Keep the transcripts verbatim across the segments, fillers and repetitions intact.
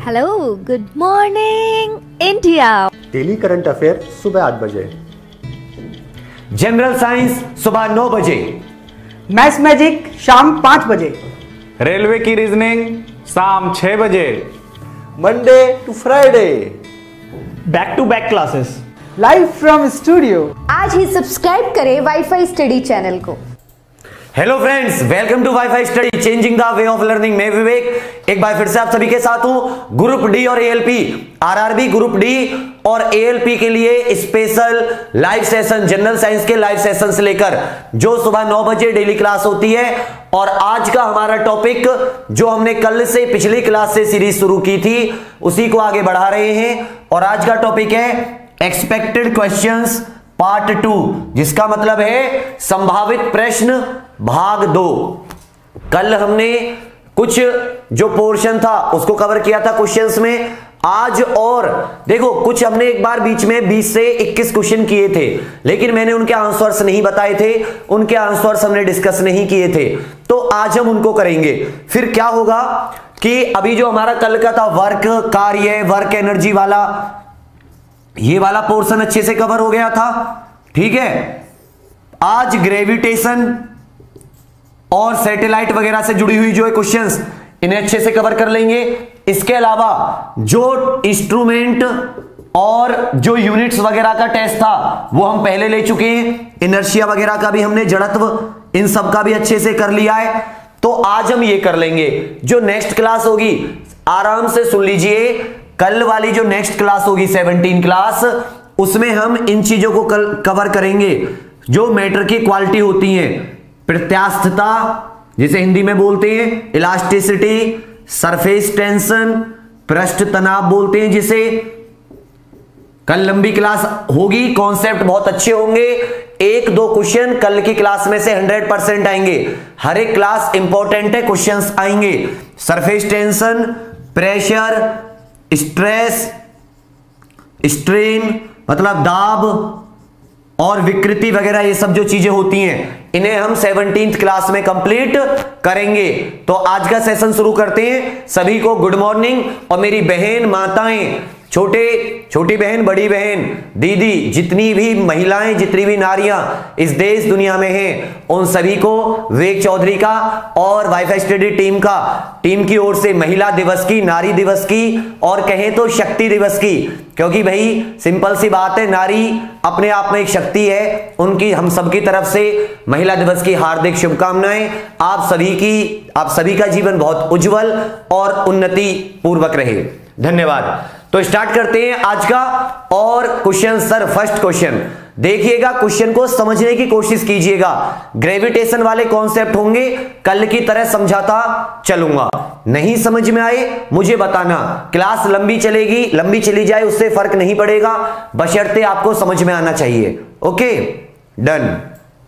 Hello, good morning India. Daily current affair सुबह आठ बजे, जनरल साइंस सुबह नौ बजे, मैथ्स मैजिक शाम पांच बजे, रेलवे की रीजनिंग शाम छह बजे, Monday to Friday back to back classes live from studio. आज ही सब्सक्राइब करें वाईफाई स्टडी चैनल को। Hello friends, welcome to wifi study changing the way of learning. मैं विवेक एक बार फिर से आप सभी के साथ हूं। ग्रुप डी और एएलपी, आरआरबी ग्रुप डी और एएलपी के लिए special live session, general science के लाइव सेशन से लेकर जो सुबह नौ बजे डेली क्लास होती है। और आज का हमारा टॉपिक जो हमने कल से पिछली क्लास से सीरीज शुरू की थी उसी को आगे बढ़ा रहे हैं। और आज का टॉपिक है एक्सपेक्टेड क्वेश्चंस पार्ट टू, जिसका मतलब है संभावित प्रश्न भाग दो। कल हमने कुछ जो पोर्शन था उसको कवर किया था क्वेश्चंस में। आज और देखो कुछ हमने एक बार बीच में बीस से इक्कीस क्वेश्चन किए थे, लेकिन मैंने उनके आंसर्स नहीं बताए थे, उनके आंसर्स हमने डिस्कस नहीं किए थे, तो आज हम उनको करेंगे। फिर क्या होगा कि अभी जो हमारा कल का था वर्क कार्य, वर्क एनर्जी वाला, ये वाला पोर्शन अच्छे से कवर हो गया था, ठीक है। आज ग्रेविटेशन और सैटेलाइट वगैरह से जुड़ी हुई जो है क्वेश्चंस, इन्हें अच्छे से कवर कर लेंगे। इसके अलावा जो इंस्ट्रूमेंट और जो यूनिट्स वगैरह का टेस्ट था वो हम पहले ले चुके हैं। इनर्शिया वगैरह का भी हमने, जड़त्व, इन सब का भी अच्छे से कर लिया है। तो आज हम ये कर लेंगे। जो नेक्स्ट क्लास होगी आराम से सुन लीजिए, कल वाली जो नेक्स्ट क्लास होगी सेवनटीन क्लास, उसमें हम इन चीजों को कवर करेंगे जो मैटर की क्वालिटी होती है। प्रत्यास्थता जिसे हिंदी में बोलते हैं, इलास्टिसिटी, सरफेस टेंशन, पृष्ठ तनाव बोलते हैं जिसे। कल लंबी क्लास होगी, कॉन्सेप्ट बहुत अच्छे होंगे। एक दो क्वेश्चन कल की क्लास में से हंड्रेड परसेंट आएंगे। हर एक क्लास इंपॉर्टेंट है, क्वेश्चंस आएंगे। Surface tension, pressure, stress, strain मतलब दाब और विकृति वगैरह, ये सब जो चीजें होती हैं इन्हें हम सेवनटीन्थ क्लास में कंप्लीट करेंगे। तो आज का सेशन शुरू करते हैं। सभी को गुड मॉर्निंग। और मेरी बहन, माताएं, छोटे छोटी बहन, बड़ी बहन, दीदी, जितनी भी महिलाएं, जितनी भी नारियां इस देश दुनिया में हैं, उन सभी को विवेक चौधरी का और वाईफाई स्टडी टीम का टीम की ओर से महिला दिवस की, नारी दिवस की और कहें तो शक्ति दिवस की, क्योंकि भाई सिंपल सी बात है, नारी अपने आप में एक शक्ति है। उनकी हम सबकी तरफ से महिला दिवस की हार्दिक शुभकामनाएं। आप सभी की आप सभी का जीवन बहुत उज्जवल और उन्नति पूर्वक रहे। धन्यवाद। तो स्टार्ट करते हैं आज का और क्वेश्चन। सर फर्स्ट क्वेश्चन देखिएगा, क्वेश्चन को समझने की कोशिश कीजिएगा। ग्रेविटेशन वाले कॉन्सेप्ट होंगे, कल की तरह समझाता चलूंगा। नहीं समझ में आए मुझे बताना। क्लास लंबी चलेगी, लंबी चली जाए उससे फर्क नहीं पड़ेगा, बशर्ते आपको समझ में आना चाहिए। Okay done.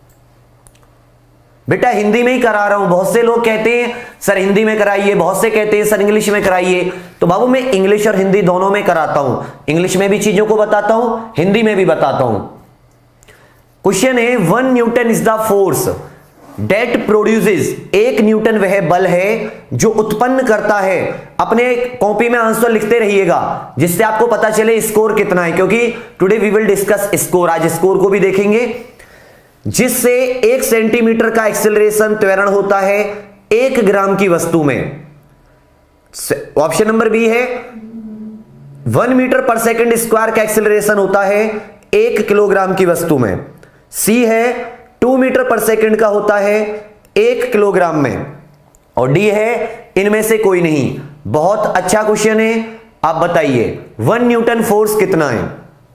बेटा हिंदी में ही करा रहा हूं। बहुत से लोग कहते हैं सर हिंदी में कराइए, बहुत से कहते हैं सर इंग्लिश में कराइए। तो बाबू मैं इंग्लिश और हिंदी दोनों में कराता हूं। इंग्लिश में भी चीजों को बताता हूं, हिंदी में भी बताता हूं। क्वेश्चन है, one newton is the force that produces. एक न्यूटन वह बल है जो उत्पन्न करता है। अपने कॉपी में आंसर लिखते रहिएगा जिससे आपको पता चले स्कोर कितना है, क्योंकि today we will discuss score. आज स्कोर को भी देखेंगे। जिससे एक सेंटीमीटर का एक्सेलरेशन, त्वरण होता है एक ग्राम की वस्तु में। ऑप्शन नंबर बी है, वन मीटर पर सेकंड स्क्वायर का एक्सेलरेशन होता है एक किलोग्राम की वस्तु में। सी है, टू मीटर पर सेकंड का होता है एक किलोग्राम में। और डी है, इनमें से कोई नहीं। बहुत अच्छा क्वेश्चन है। आप बताइए वन न्यूटन फोर्स कितना है?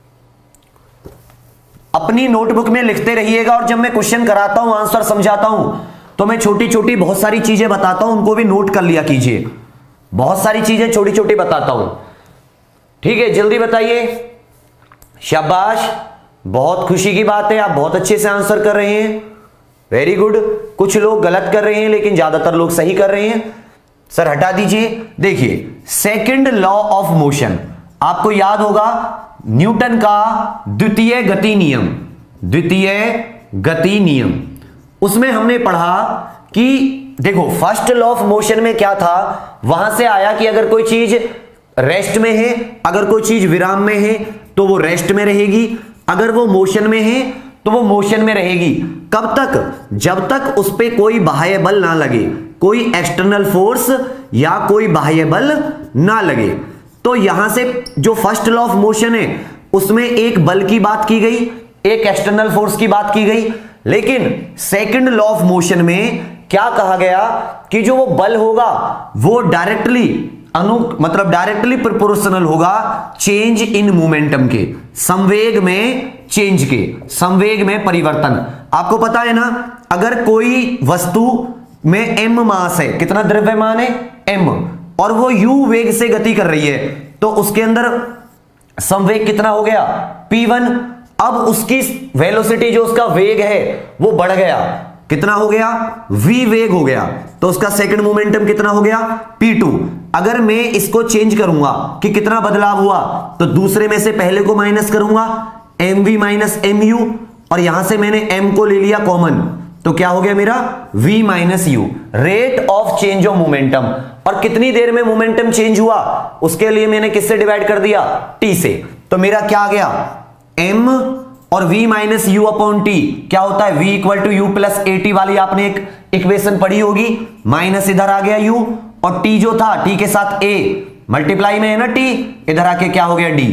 अपनी नोटबुक में लिखते रहिएगा। और जब मैं क्वेश्चन कराता हूं, आंसर समझाता हूं, तो मैं छोटी छोटी बहुत सारी चीजें बताता हूं, उनको भी नोट कर लिया कीजिए। बहुत सारी चीजें छोटी छोटी बताता हूं, ठीक है। जल्दी बताइए। शाबाश, बहुत खुशी की बात है, आप बहुत अच्छे से आंसर कर रहे हैं। Very good. कुछ लोग गलत कर रहे हैं लेकिन ज्यादातर लोग सही कर रहे हैं। सर हटा दीजिए। देखिए सेकंड लॉ ऑफ मोशन, आपको याद होगा न्यूटन का द्वितीय गति नियम, द्वितीय गति नियम, उसमें हमने पढ़ा कि देखो फर्स्ट लॉ ऑफ मोशन में क्या था, वहां से आया कि अगर कोई चीज रेस्ट में है, अगर कोई चीज विराम में है तो वो रेस्ट में रहेगी, अगर वो मोशन में है तो वो मोशन में रहेगी। कब तक? जब तक उस पे कोई बाह्य बल ना लगे, कोई एक्सटर्नल फोर्स या कोई बाह्य बल ना लगे। तो यहां से जो फर्स्ट लॉ ऑफ मोशन है उसमें एक बल की बात की गई, एक एक्सटर्नल फोर्स की बात की गई, लेकिन सेकंड लॉ ऑफ मोशन में क्या कहा गया कि जो वो बल होगा वो डायरेक्टली अनु मतलब डायरेक्टली प्रोपोर्शनल होगा चेंज इन मोमेंटम के, संवेग में चेंज के, संवेग में परिवर्तन। आपको पता है ना, अगर कोई वस्तु में m मास है, कितना द्रव्यमान है m, और वो u वेग से गति कर रही है, तो उसके अंदर संवेग कितना हो गया p वन। अब उसकी वेलोसिटी, जो उसका वेग है वो बढ़ गया, कितना हो गया v वेग हो गया, तो उसका सेकंड मोमेंटम कितना हो गया p टू। अगर मैं इसको चेंज करूंगा कि कितना बदलाव हुआ, तो दूसरे में से पहले को माइनस करूंगा mv माइनस mu, और यहां से मैंने m को ले लिया कॉमन, तो क्या हो गया मेरा v minus u, rate of change of momentum. और कितनी देर में मोमेंटम चेंज हुआ उसके लिए मैंने किससे डिवाइड कर दिया, t से। तो मेरा क्या आ गया m और v minus u upon t क्या होता है, v equal to u plus a t वाली आपने एक इक्वेशन पढ़ी होगी, माइनस इधर आ गया u, और t जो था t के साथ a मल्टीप्लाई में है ना t, इधर आके क्या हो गया d,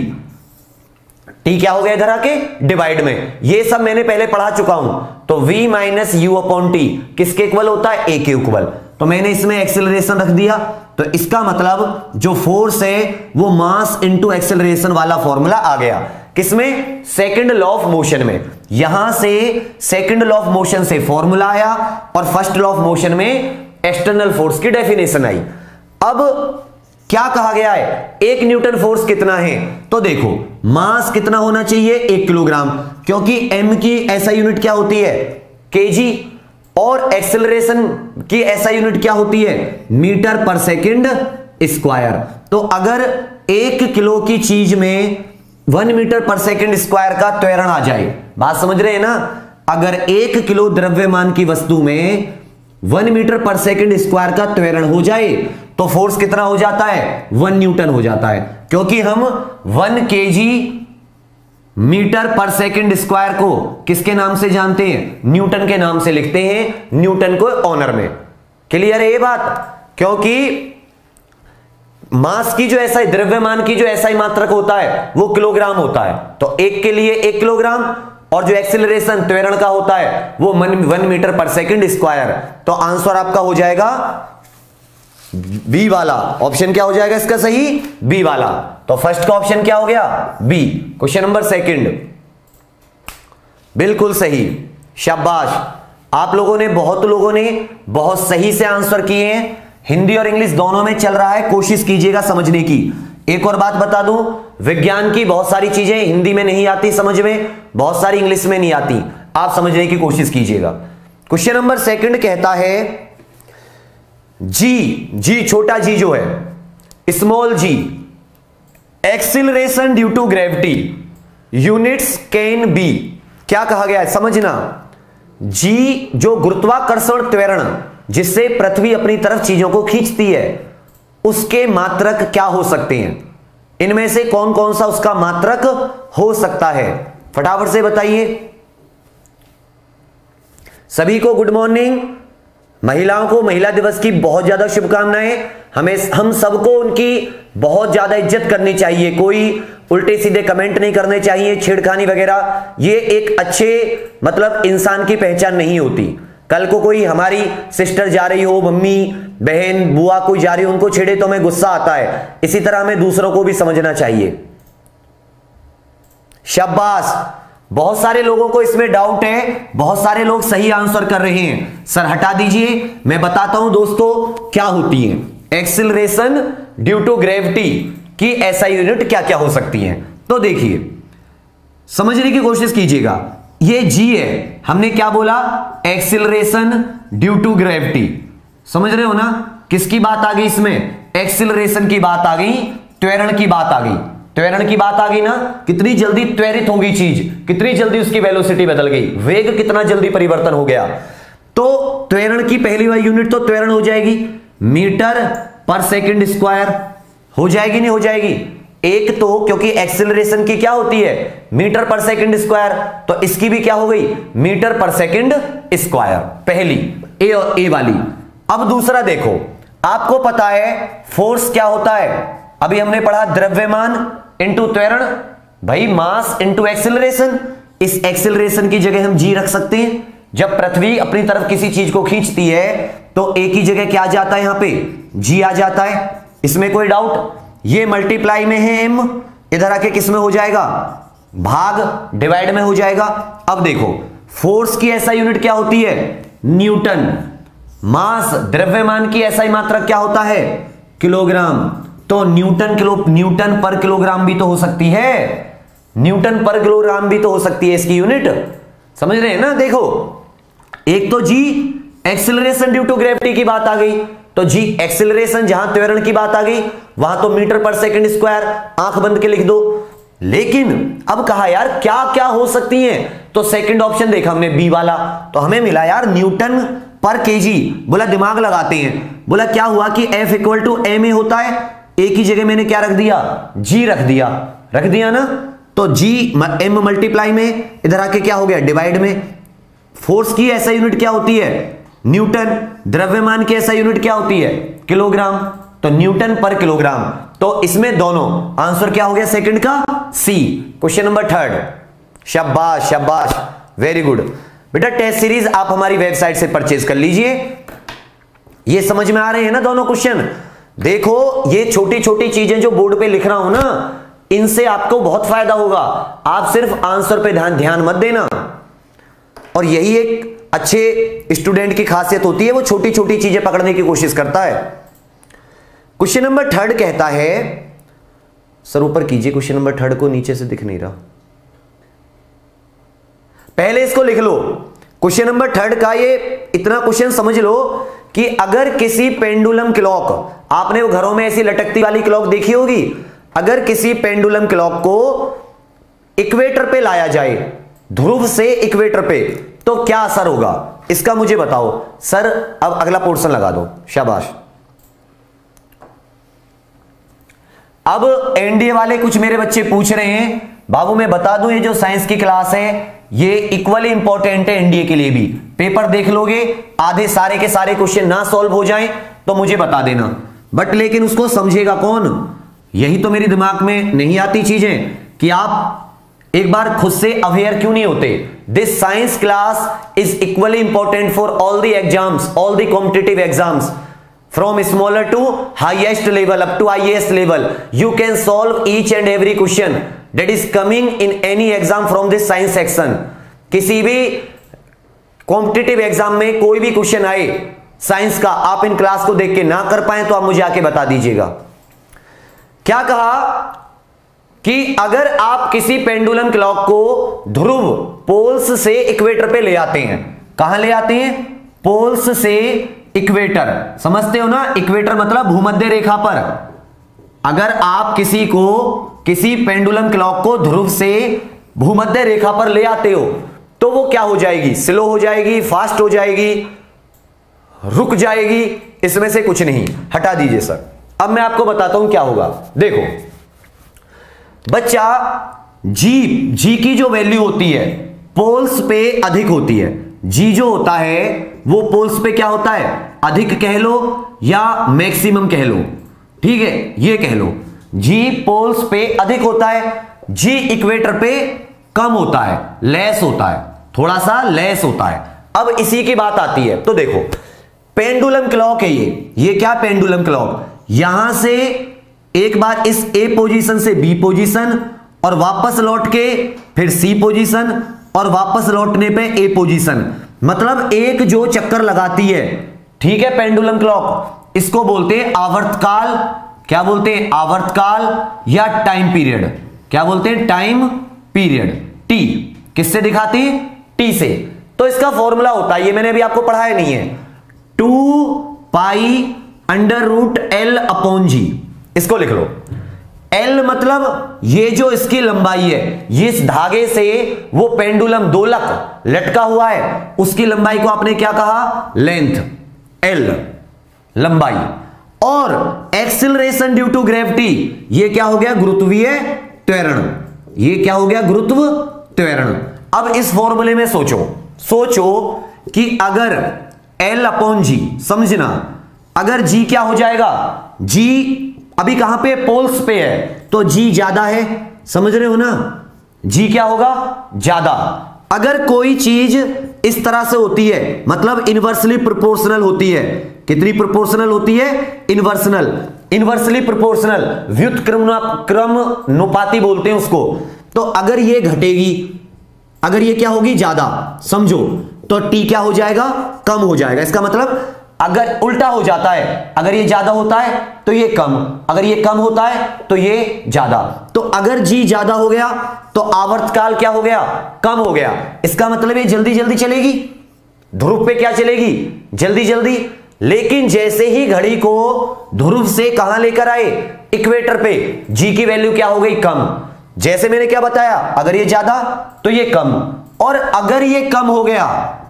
t क्या हो गया इधर आके डिवाइड में। ये सब मैंने पहले पढ़ा चुका हूं। तो v minus u upon t किसके इक्वल होता है, a के इक्वल। तो मैंने इसमें एक्सेलरेशन रख दिया, तो इसका मतलब जो फोर्स है वो मास इंटू एक्सेलरेशन वाला फॉर्मूला आ गया, किसमें, सेकंड लॉ ऑफ मोशन में। यहां से सेकंड लॉ ऑफ मोशन से फॉर्मूला आया और फर्स्ट लॉ ऑफ मोशन में एक्सटर्नल फोर्स की डेफिनेशन आई। अब क्या कहा गया है, एक न्यूटन फोर्स कितना है, तो देखो मास कितना होना चाहिए, एक किलोग्राम, क्योंकि m की ऐसा यूनिट क्या होती है, केजी, और एक्सेलरेशन की ऐसा यूनिट क्या होती है, मीटर पर सेकंड स्क्वायर। तो अगर एक किलो की चीज में वन मीटर पर सेकंड स्क्वायर का त्वरण आ जाए, बात समझ रहे हैं ना, अगर एक किलो द्रव्यमान की वस्तु में वन मीटर पर सेकंड स्क्वायर का त्वरण हो जाए तो फोर्स कितना हो जाता है, वन न्यूटन हो जाता है, क्योंकि हम वन केजी मीटर पर सेकंड स्क्वायर को किसके नाम से जानते हैं, न्यूटन के नाम से लिखते हैं, न्यूटन को ऑनर में। क्लियर है ये बात, क्योंकि मास की जो ऐसा द्रव्यमान की जो ऐसा ही मात्रक होता है वो किलोग्राम होता है, तो एक के लिए एक किलोग्राम, और जो एक्सेलरेशन त्वरण का होता है वो वन मीटर पर सेकंड स्क्वायर। तो आंसर आपका हो जाएगा बी वाला, ऑप्शन क्या हो जाएगा इसका सही, बी वाला। तो फर्स्ट का ऑप्शन क्या हो गया, बी। क्वेश्चन नंबर सेकंड, बिल्कुल सही, शाबाश। आप लोगों ने, बहुत लोगों ने बहुत सही से आंसर किए हैं। हिंदी और इंग्लिश दोनों में चल रहा है, कोशिश कीजिएगा समझने की। एक और बात बता दूं, विज्ञान की बहुत सारी चीजें हिंदी में नहीं आती समझ में, बहुत सारी इंग्लिश में नहीं आती, आप समझने की कोशिश कीजिएगा। क्वेश्चन नंबर सेकंड कहता है जी, जी छोटा जी जो है, small G, acceleration due to gravity units can be. क्या कहा गया है समझना, जी जो गुरुत्वाकर्षण त्वरण जिससे पृथ्वी अपनी तरफ चीजों को खींचती है, उसके मात्रक क्या हो सकते हैं, इनमें से कौन कौन सा उसका मात्रक हो सकता है, फटाफट से बताइए। सभी को गुड मॉर्निंग। महिलाओं को महिला दिवस की बहुत ज्यादा शुभकामनाएं। हमें हम सबको उनकी बहुत ज्यादा इज्जत करनी चाहिए, कोई उल्टे सीधे कमेंट नहीं करने चाहिए, छेड़खानी वगैरह, ये एक अच्छे मतलब इंसान की पहचान नहीं होती। कल को कोई हमारी सिस्टर जा रही हो, मम्मी बहन बुआ कोई जा रही हो, उनको छेड़े तो हमें गुस्सा आता है, इसी तरह हमें दूसरों को भी समझना चाहिए। शाबाश, बहुत सारे लोगों को इसमें डाउट है, बहुत सारे लोग सही आंसर कर रहे हैं। सर हटा दीजिए, मैं बताता हूं दोस्तों क्या होती है एक्सिलरेशन ड्यू टू ग्रेविटी की ऐसा यूनिट क्या क्या हो सकती है। तो देखिए समझने की कोशिश कीजिएगा, ये जी है, हमने क्या बोला, एक्सिलरेशन ड्यू टू ग्रेविटी, समझ रहे हो ना, किसकी बात आ गई इसमें, एक्सिलरेशन की बात आ गई, त्वरण की बात आ गई, त्वरण की बात आ गई ना, कितनी जल्दी त्वरित होगी चीज, कितनी जल्दी उसकी वेलोसिटी बदल गई, वेग कितना जल्दी परिवर्तन हो गया। तो त्वरण की पहली वाली यूनिट तो त्वरण हो जाएगी मीटर पर सेकंड स्क्वायर, हो जाएगी नहीं हो जाएगी? एक तो क्योंकि एक्सेलरेशन की क्या होती है, मीटर पर सेकंड स्क्वायर, तो इसकी भी क्या हो गई, मीटर पर सेकंड स्क्वायर, पहली ए और ए वाली। अब दूसरा देखो, आपको पता है फोर्स क्या होता है, अभी हमने पढ़ा द्रव्यमान इंटू त्वरण, भाई मास इंटू एक्सेलरेशन। इस एक्सेलरेशन की जगह हम जी रख सकते हैं। जब पृथ्वी अपनी तरफ किसी चीज को खींचती है तो ए की जगह क्या आ जाता है, यहां पे जी आ जाता है, इसमें कोई डाउट? ये मल्टीप्लाई में है एम, इधर आके किस में हो जाएगा, भाग डिवाइड में हो जाएगा। अब देखो फोर्स की एसआई यूनिट क्या होती है, न्यूटन। मास द्रव्यमान की एसआई मात्रक क्या होता है, किलोग्राम। तो न्यूटन किलो न्यूटन पर किलोग्राम भी तो हो सकती है, न्यूटन पर किलोग्राम भी तो हो सकती है इसकी यूनिट, समझ रहे हैं ना? देखो एक तो G acceleration due to gravity की बात आ गई, तो जी एक्सेलरेशन, जहां त्वरण की बात आ गई वहां तो मीटर पर सेकंड स्क्वायर, आंख बंद के लिख दो। लेकिन अब कहा यार क्या क्या हो सकती हैं, तो सेकंड ऑप्शन देखा हमने बी वाला, तो हमें मिला यार न्यूटन पर केजी। बोला दिमाग लगाते हैं, बोला क्या हुआ कि F equal to M A होता है, ए की जगह मैंने क्या रख दिया, जी रख दिया, रख दिया ना, तो जी एम मल्टीप्लाई में, इधर आके क्या हो गया, डिवाइड में। फोर्स की ऐसा यूनिट क्या होती है, न्यूटन। द्रव्यमान की ऐसा यूनिट क्या होती है, किलोग्राम, तो न्यूटन पर किलोग्राम। तो इसमें दोनों आंसर क्या हो गया सेकंड का, सी। क्वेश्चन नंबर थर्ड, शाबाश शाबाश, वेरी गुड बेटा। टेस्ट सीरीज आप हमारी वेबसाइट से परचेज कर लीजिए। ये समझ में आ रहे हैं ना दोनों क्वेश्चन? देखो ये छोटी छोटी चीजें जो बोर्ड पे लिख रहा हूं ना, इनसे आपको बहुत फायदा होगा। आप सिर्फ आंसर पे ध्यान ध्यान मत देना, और यही एक अच्छे स्टूडेंट की खासियत होती है, वो छोटी छोटी चीजें पकड़ने की कोशिश करता है। क्वेश्चन नंबर थर्ड कहता है, सर ऊपर कीजिए क्वेश्चन नंबर थर्ड को, नीचे से दिख नहीं रहा, पहले इसको लिख लो। क्वेश्चन नंबर थर्ड का ये इतना क्वेश्चन समझ लो कि अगर किसी पेंडुलम क्लॉक, आपने वो घरों में ऐसी लटकती वाली क्लॉक देखी होगी, अगर किसी पेंडुलम क्लॉक को इक्वेटर पे लाया जाए, ध्रुव से इक्वेटर पे, तो क्या असर होगा, इसका मुझे बताओ। सर अब अगला पोर्शन लगा दो, शाबाश। अब एनडीए वाले कुछ मेरे बच्चे पूछ रहे हैं, बाबू मैं बता दूं ये जो साइंस की क्लास है ये इक्वली इंपॉर्टेंट है एनडीए के लिए भी। पेपर देख लोगे, आधे सारे के सारे क्वेश्चन ना सॉल्व हो जाएं तो मुझे बता देना, बट लेकिन उसको समझेगा कौन, यही तो मेरे दिमाग में नहीं आती चीजें कि आप एक बार खुद से अवेयर क्यों नहीं होते। This science class is equally important for all the exams, all the competitive exams, from smaller to highest level up to highest level. You can solve each and every question that is coming in any exam from this science section. किसी भी competitive exam में कोई भी question आए science का, आप in class को देख के ना कर पाए तो आप मुझे आके बता दीजिएगा। क्या कहा कि अगर आप किसी पेंडुलम क्लॉक को ध्रुव पोल्स से इक्वेटर पे ले आते हैं, कहां ले आते हैं, पोल्स से इक्वेटर, समझते हो ना, इक्वेटर मतलब भूमध्य रेखा पर। अगर आप किसी को किसी पेंडुलम क्लॉक को ध्रुव से भूमध्य रेखा पर ले आते हो तो वो क्या हो जाएगी, स्लो हो जाएगी, फास्ट हो जाएगी, रुक जाएगी, इसमें से कुछ नहीं, हटा दीजिए सर। अब मैं आपको बताता हूं क्या होगा। देखो बच्चा, जी जी की जो वैल्यू होती है पोल्स पे अधिक होती है, जी जो होता है वो पोल्स पे क्या होता है, अधिक कह लो या मैक्सिमम कह लो, ठीक है, ये कह लो, जी पोल्स पे अधिक होता है, जी इक्वेटर पे कम होता है, लेस होता है, थोड़ा सा लेस होता है। अब इसी की बात आती है, तो देखो पेंडुलम क्लॉक है ये ये क्या पेंडुलम क्लॉक, यहां से एक बार इस ए पोजीशन से बी पोजीशन और वापस लौट के फिर सी पोजीशन और वापस लौटने पे ए पोजीशन, मतलब एक जो चक्कर लगाती है, ठीक है, पेंडुलम क्लॉक, इसको बोलते हैं आवर्तकाल। क्या बोलते हैं, आवर्तकाल या टाइम पीरियड। क्या बोलते हैं, टाइम पीरियड। टी किससे दिखाती है, टी से। तो इसका फॉर्मूला होता है, ये मैंने अभी आपको पढ़ाया नहीं है, two pi under root L upon G. इसको लिख लो, एल मतलब ये जो इसकी लंबाई है, ये इस धागे से वो पेंडुलम दोलक लटका हुआ है उसकी लंबाई को आपने क्या कहा, लेंथ, एल लंबाई। और एक्सिलरेशन ड्यू टू ग्रेविटी, ये क्या हो गया? गुरुत्वीय त्वरण। ये क्या हो गया? गुरुत्व त्वरण। अब इस फॉर्मूले में सोचो सोचो कि अगर L अपॉन जी, समझना, अगर G क्या हो जाएगा? G अभी कहां पे? पोल्स पे है, तो G ज्यादा है, समझ रहे हो ना? G क्या होगा? ज्यादा। अगर कोई चीज इस तरह से होती है, मतलब इनवर्सली प्रोपोर्शनल होती है, कितनी प्रोपोर्शनल होती है? इनवर्सनल, इनवर्सली प्रोपोर्शनल, व्युत्क्रम क्रमानुपाती बोलते हैं उसको। तो अगर ये घटेगी, अगर ये क्या होगी? ज्यादा, समझो, तो T क्या हो जाएगा? कम हो जाएगा। इसका मतलब अगर उल्टा हो जाता है, अगर ये ज्यादा होता है तो ये कम, अगर ये कम होता है तो ये ज्यादा। तो अगर G ज्यादा हो गया तो आवर्तकाल क्या हो गया? कम हो गया। इसका मतलब ये जल्दी जल्दी चलेगी, ध्रुव पे क्या चलेगी? जल्दी जल्दी। लेकिन जैसे ही घड़ी को ध्रुव से कहां लेकर आए? इक्वेटर पे, G की वैल्यू क्या हो गई? कम। जैसे मैंने क्या बताया, अगर ये ज्यादा तो ये कम, और अगर ये कम हो गया,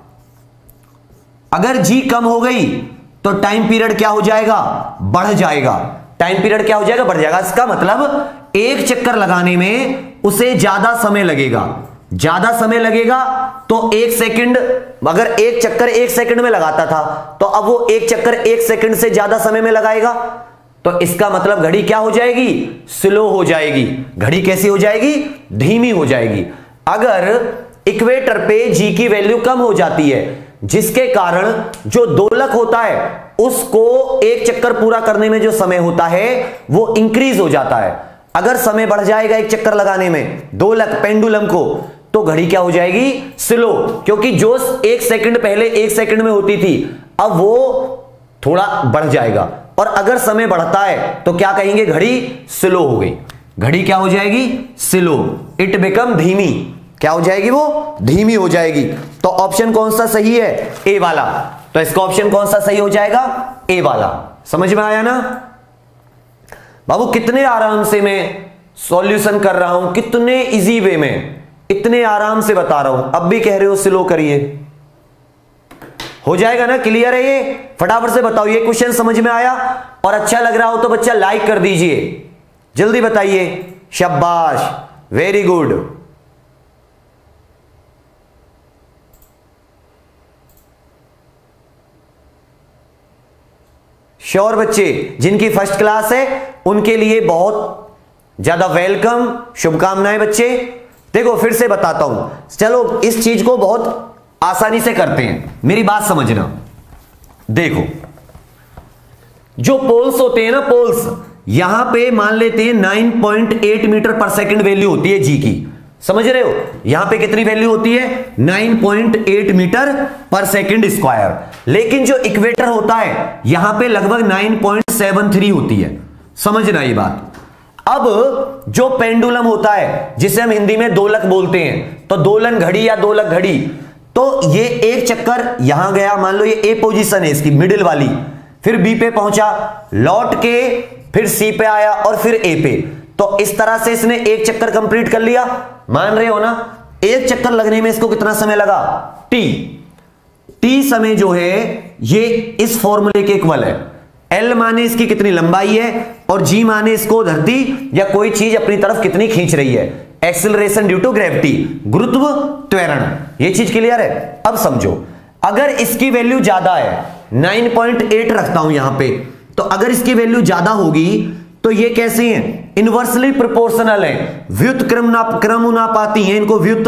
अगर G कम हो गई तो टाइम पीरियड क्या हो जाएगा? बढ़ जाएगा। टाइम पीरियड क्या हो जाएगा? बढ़ जाएगा। इसका मतलब एक चक्कर लगाने में उसे ज्यादा समय लगेगा, ज्यादा समय लगेगा। तो एक सेकंड, अगर एक चक्कर एक सेकंड में लगाता था तो अब वो एक चक्कर एक सेकंड से ज्यादा समय में लगाएगा। तो इसका मतलब घड़ी क्या हो जाएगी? स्लो हो जाएगी। घड़ी कैसी हो जाएगी? धीमी हो जाएगी। अगर इक्वेटर पे G की वैल्यू कम हो जाती है, जिसके कारण जो दोलक होता है उसको एक चक्कर पूरा करने में जो समय होता है वो इंक्रीज हो जाता है। अगर समय बढ़ जाएगा एक चक्कर लगाने में दोलक पेंडुलम को, तो घड़ी क्या हो जाएगी? स्लो, क्योंकि जो एक सेकंड पहले एक सेकंड में होती थी अब वो थोड़ा बढ़ जाएगा। और अगर समय बढ़ता है तो क्या कहेंगे? घड़ी स्लो हो गई। घड़ी क्या हो जाएगी? स्लो। इट बिकम धीमी। क्या हो जाएगी? वो धीमी हो जाएगी। तो ऑप्शन कौन सा सही है? ए वाला। तो इसका ऑप्शन कौन सा सही हो जाएगा? ए वाला। समझ में आया ना बाबू? कितने आराम से मैं सॉल्यूशन कर रहा हूं, कितने इजी वे में, इतने आराम से बता रहा हूं। अब भी कह रहे हो स्लो करिए, हो जाएगा ना? क्लियर है ये? फटाफट से बताओ ये क्वेश्चन समझ में आया? और अच्छा लग रहा हो तो बच्चा लाइक कर दीजिए, जल्दी बताइए। शाबाश, वेरी गुड। श्योर बच्चे, जिनकी फर्स्ट क्लास है उनके लिए बहुत ज्यादा वेलकम, शुभकामनाएं बच्चे। देखो फिर से बताता हूं, चलो इस चीज को बहुत आसानी से करते हैं, मेरी बात समझना। देखो जो पोल्स होते हैं ना, पोल्स, यहां पे मान लेते हैं नाइन पॉइंट एट मीटर पर सेकंड वैल्यू होती है जी की, समझ रहे हो? यहां पे कितनी वैल्यू होती है? नाइन पॉइंट एट मीटर पर सेकंड स्क्वायर। लेकिन जो इक्वेटर होता है यहां पे लगभग नाइन पॉइंट सेवन थ्री होती है, समझना ये बात। अब जो पेंडुलम होता है जिसे हम हिंदी में दोलक बोलते हैं, तो दोलन घड़ी या दोलक घड़ी, तो ये एक चक्कर यहां गया, मान लो ये ए पोजीशन है इसकी मिडिल वाली, फिर बी पे पहुंचा, लौट के फिर सी पे आया और फिर ए पे। तो इस तरह से इसने एक चक्कर कंप्लीट कर लिया, मान रहे हो ना? एक चक्कर लगने में इसको कितना समय लगा? टी। टी समय जो है ये इस फॉर्मूले के इक्वल है। एल माने इसकी कितनी लंबाई है और जी माने इसको धरती या कोई चीज अपनी तरफ कितनी खींच रही है, एक्सिलरेशन ड्यू टू ग्रेविटी, गुरुत्व त्वरण। ये चीज क्लियर है? अब समझो, अगर इसकी वैल्यू ज्यादा है, नाइन पॉइंट एट रखता हूं यहां पे, तो अगर इसकी वैल्यू ज्यादा होगी तो ये कैसे हैं? इनवर्सली प्रोपोर्शनल है, व्युत क्रमानुपाती हैं, इनको व्युत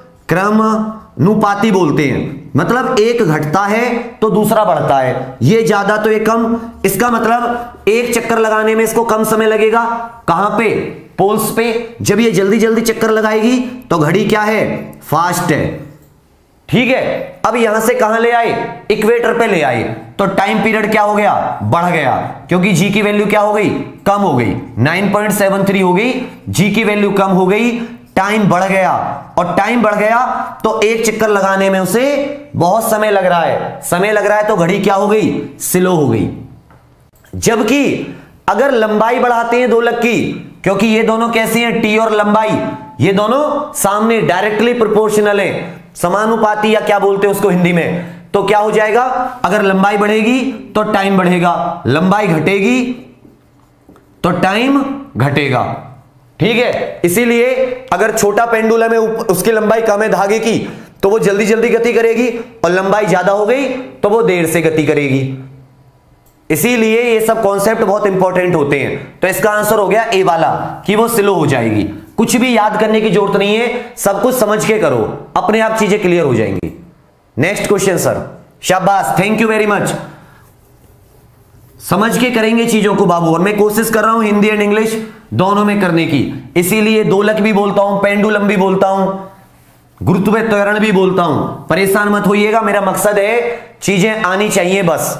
क्रमानुपाती बोलते हैं। मतलब एक घटता है तो दूसरा बढ़ता है, ये ज्यादा तो ये कम। इसका मतलब एक चक्कर लगाने में इसको कम समय लगेगा। कहां पे? पोल्स पे। जब ये जल्दी जल्दी चक्कर लगाएगी तो घड़ी क्या है? फास्ट है, ठीक है। अब यहां से कहां ले आए? इक्वेटर पे ले आए, तो टाइम पीरियड क्या हो गया? बढ़ गया, क्योंकि जी की वैल्यू क्या हो गई? कम हो गई, नाइन पॉइंट सेवन थ्री हो गई, जी की वैल्यू कम हो गई, टाइम बढ़ गया। और टाइम बढ़ गया तो एक चक्कर लगाने में उसे बहुत समय लग रहा है, समय लग रहा है तो घड़ी क्या हो गई? स्लो हो गई। जबकि अगर लंबाई बढ़ाते हैं दोलक की, क्योंकि ये दोनों कैसे हैं? टी और लंबाई, ये दोनों सामने डायरेक्टली प्रोपोर्शनल है, समानुपाती या क्या बोलते हैं उसको हिंदी में। तो तो क्या हो जाएगा, अगर लंबाई बढ़ेगी तो टाइम बढ़ेगा, लंबाई घटेगी तो टाइम घटेगा। ठीक है, इसीलिए अगर छोटा पेंडुलम है, उसकी लंबाई कम है धागे की, तो वो जल्दी जल्दी गति करेगी, और लंबाई ज्यादा हो गई तो वो देर से गति करेगी। इसीलिए ये सब कॉन्सेप्ट बहुत इंपॉर्टेंट होते हैं। तो इसका आंसर हो गया ए वाला, कि वो स्लो हो जाएगी। कुछ भी याद करने की जरूरत नहीं है, सब कुछ समझ के करो, अपने आप चीजें क्लियर हो जाएंगी। नेक्स्ट क्वेश्चन सर, शाबाश, थैंक यू वेरी मच। समझ के करेंगे चीजों को बाबू, और मैं कोशिश कर रहा हूं हिंदी एंड इंग्लिश दोनों में करने की, इसीलिए दोलक भी बोलता हूं, पेंडुलम भी बोलता हूं, गुरुत्व त्वरण भी बोलता हूं। परेशान मत होइएगा, मेरा मकसद है चीजें आनी चाहिए बस।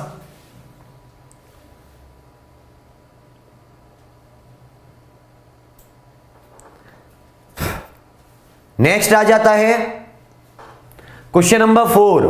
नेक्स्ट आ जाता है क्वेश्चन नंबर फोर।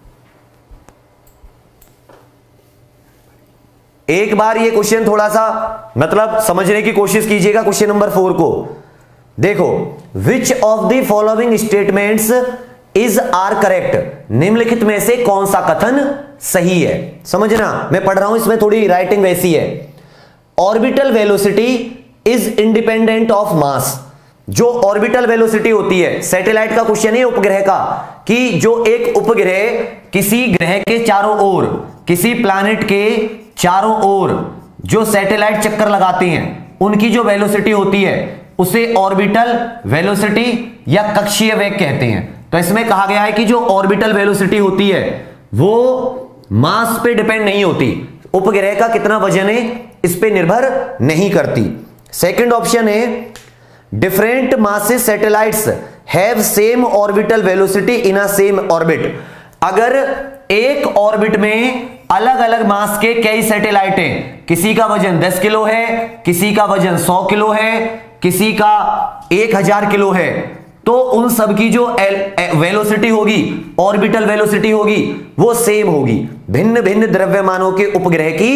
एक बार ये क्वेश्चन थोड़ा सा मतलब समझने की कोशिश कीजिएगा। क्वेश्चन नंबर फोर को देखो, which of the following statements is are correct, निम्नलिखित में से कौन सा कथन सही है। समझना, मैं पढ़ रहा हूं, इसमें थोड़ी राइटिंग वैसी है। Orbital velocity is independent of mass. जो ऑर्बिटल वेलोसिटी होती है, सैटेलाइट का क्वेश्चन है उपग्रह का, कि जो एक उपग्रह किसी ग्रह के चारों ओर, किसी प्लैनेट के चारों ओर जो सैटेलाइट चक्कर लगाते हैं, उनकी जो वेलोसिटी होती है उसे ऑर्बिटल वेलोसिटी या कक्षीय वेग कहते हैं। तो इसमें कहा गया है कि जो ऑर्बिटल वेलोसिटी होती है वो मास पे डिपेंड नहीं होती, उपग्रह का कितना वजन है इस पे निर्भर नहीं करती। सेकंड ऑप्शन है, different masses satellites have same orbital velocity in a same orbit. अगर एक ऑर्बिट में अलग अलग मास के कई सैटेलाइट हैं, किसी का वजन दस किलो है, किसी का वजन सौ किलो है, किसी का एक हजार किलो है, तो उन सब की जो वेलोसिटी होगी, ऑर्बिटल वेलोसिटी होगी, वो सेम होगी। भिन्न भिन्न द्रव्यमानों के उपग्रह की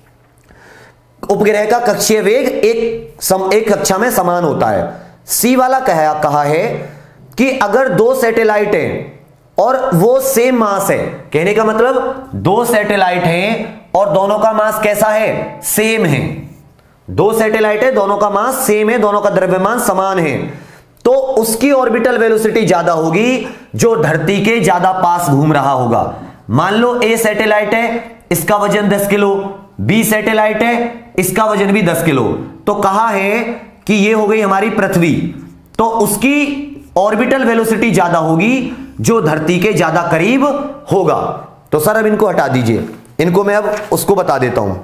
उपग्रह का कक्षीय वेग एक सम, एक कक्षा में समान होता है। सी वाला कहा, कहा है कि अगर दो सैटेलाइट हैं और वो सेम मास है, कहने का मतलब दो सैटेलाइट हैं और दोनों का मास कैसा है, सेम है। दो सैटेलाइट है, दोनों का मास सेम है, दोनों का द्रव्यमान समान है, तो उसकी ऑर्बिटल वेलोसिटी ज्यादा होगी जो धरती के ज्यादा पास घूम रहा होगा। मान लो ए सैटेलाइट है, इसका वजन दस किलो, बी सैटेलाइट है, इसका वजन भी दस किलो, तो कहा है कि ये हो गई हमारी पृथ्वी, तो उसकी ऑर्बिटल वेलोसिटी ज्यादा होगी जो धरती के ज्यादा करीब होगा। तो सर अब इनको हटा दीजिए, इनको मैं अब उसको बता देता हूं,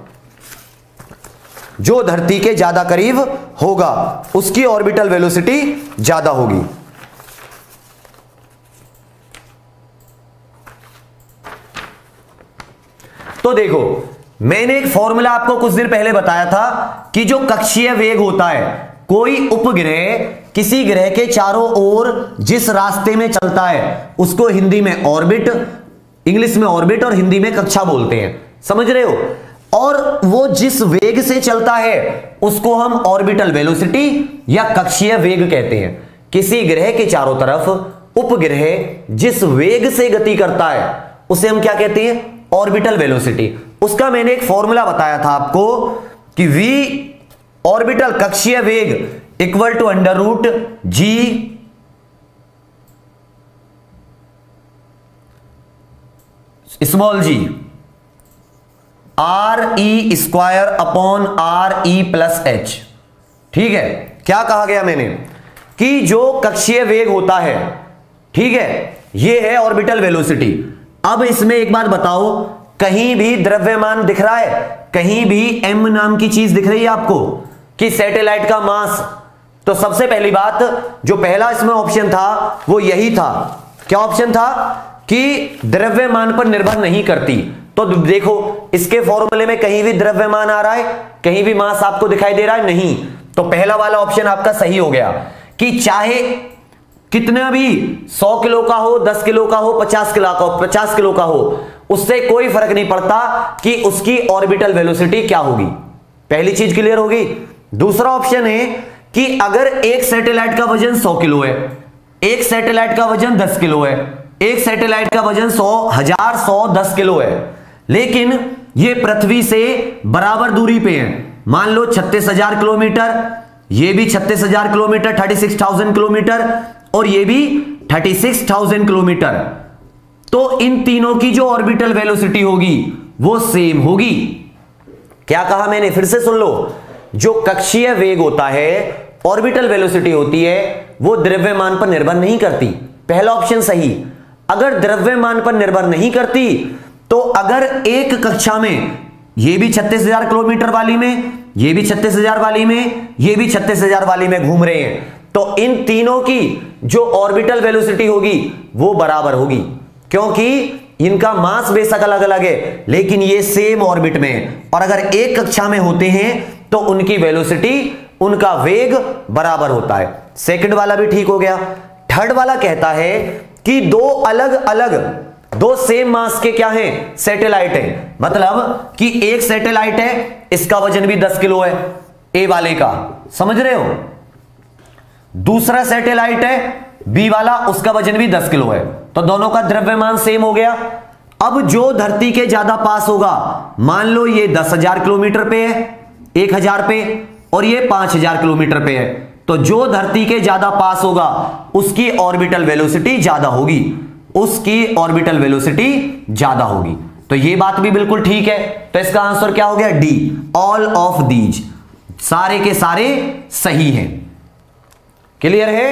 जो धरती के ज्यादा करीब होगा उसकी ऑर्बिटल वेलोसिटी ज्यादा होगी। तो देखो, मैंने एक फॉर्मूला आपको कुछ देर पहले बताया था कि जो कक्षीय वेग होता है, कोई उपग्रह किसी ग्रह के चारों ओर जिस रास्ते में चलता है उसको हिंदी में ऑर्बिट, इंग्लिश में ऑर्बिट और हिंदी में कक्षा बोलते हैं, समझ रहे हो। और वो जिस वेग से चलता है उसको हम ऑर्बिटल वेलोसिटी या कक्षीय वेग कहते हैं। किसी ग्रह के चारों तरफ उपग्रह जिस वेग से गति करता है उसे हम क्या कहते हैं, ऑर्बिटल वेलोसिटी। उसका मैंने एक फॉर्मूला बताया था आपको कि v ऑर्बिटल कक्षीय वेग equal to under root G small G R E square upon R E plus H. ठीक है, क्या कहा गया मैंने कि जो कक्षीय वेग होता है, ठीक है, ये है ऑर्बिटल वेलोसिटी। अब इसमें एक बात बताओ, कहीं भी द्रव्यमान दिख रहा है, कहीं भी m नाम की चीज दिख रही है आपको कि सैटेलाइट का मास? तो सबसे पहली बात, जो पहला इसमें ऑप्शन था वो यही था। क्या ऑप्शन था? कि द्रव्यमान पर निर्भर नहीं करती। तो देखो, इसके फॉर्मूले में कहीं भी द्रव्यमान आ रहा है, कहीं भी मास आपको दिखाई दे रहा है? नहीं। तो पहला वाला ऑप्शन आपका सही हो गया कि चाहे कितना भी सौ किलो का हो, दस किलो का हो, पचास किलो का हो, पचास किलो का हो, उससे कोई फर्क नहीं पड़ता कि उसकी ऑर्बिटल वेलोसिटी क्या होगी। पहली चीज क्लियर होगी। दूसरा ऑप्शन है कि अगर एक सैटेलाइट का वजन सौ किलो है, एक सैटेलाइट का वजन दस किलो है, एक सैटेलाइट का वजन सौ हजार सौ दस किलो है, लेकिन ये पृथ्वी से बराबर दूरी पे है। मान लो छत्तीस हजार किलोमीटर, ये भी छत्तीस हजार kilometre, thirty six thousand kilometre, और ये भी थर्टी सिक्स थाउजेंड किलोमीटर। तो इन तीनों की जो ऑर्बिटल वेलोसिटी होगी वो सेम होगी। क्या कहा मैंने, फिर से सुन लो। जो कक्षीय वेग होता है, ऑर्बिटल वेलोसिटी होती है, वो द्रव्यमान पर निर्भर नहीं करती। पहला ऑप्शन सही। अगर द्रव्यमान पर निर्भर नहीं करती तो अगर एक कक्षा में ये भी छत्तीस हजार किलोमीटर वाली में, ये भी छत्तीस हजार वाली में, ये भी छत्तीस हजार वाली में घूम रहे हैं, तो इन तीनों की जो ऑर्बिटल वेलोसिटी होगी वो बराबर होगी, क्योंकि इनका मास बेशक अलग अलग है लेकिन ये सेम ऑर्बिट में है। और अगर एक कक्षा में होते हैं तो उनकी वेलोसिटी, उनका वेग बराबर होता है। सेकंड वाला भी ठीक हो गया। थर्ड वाला कहता है कि दो अलग अलग, दो सेम मास के क्या हैं, सैटेलाइट हैं। मतलब कि एक सैटेलाइट है, इसका वजन भी दस किलो है, ए वाले का, समझ रहे हो। दूसरा सैटेलाइट है बी वाला, उसका वजन भी दस किलो है, तो दोनों का द्रव्यमान सेम हो गया। अब जो धरती के ज्यादा पास होगा, मान लो ये दस हजार किलोमीटर पे है, एक हजार पे, और ये पांच हजार किलोमीटर पे है, तो जो धरती के ज्यादा पास होगा उसकी ऑर्बिटल वेलोसिटी ज्यादा होगी, उसकी ऑर्बिटल वेलोसिटी ज्यादा होगी। तो ये बात भी बिल्कुल ठीक है। तो इसका आंसर क्या हो गया, डी, ऑल ऑफ दीज, सारे के सारे सही हैं। क्लियर है,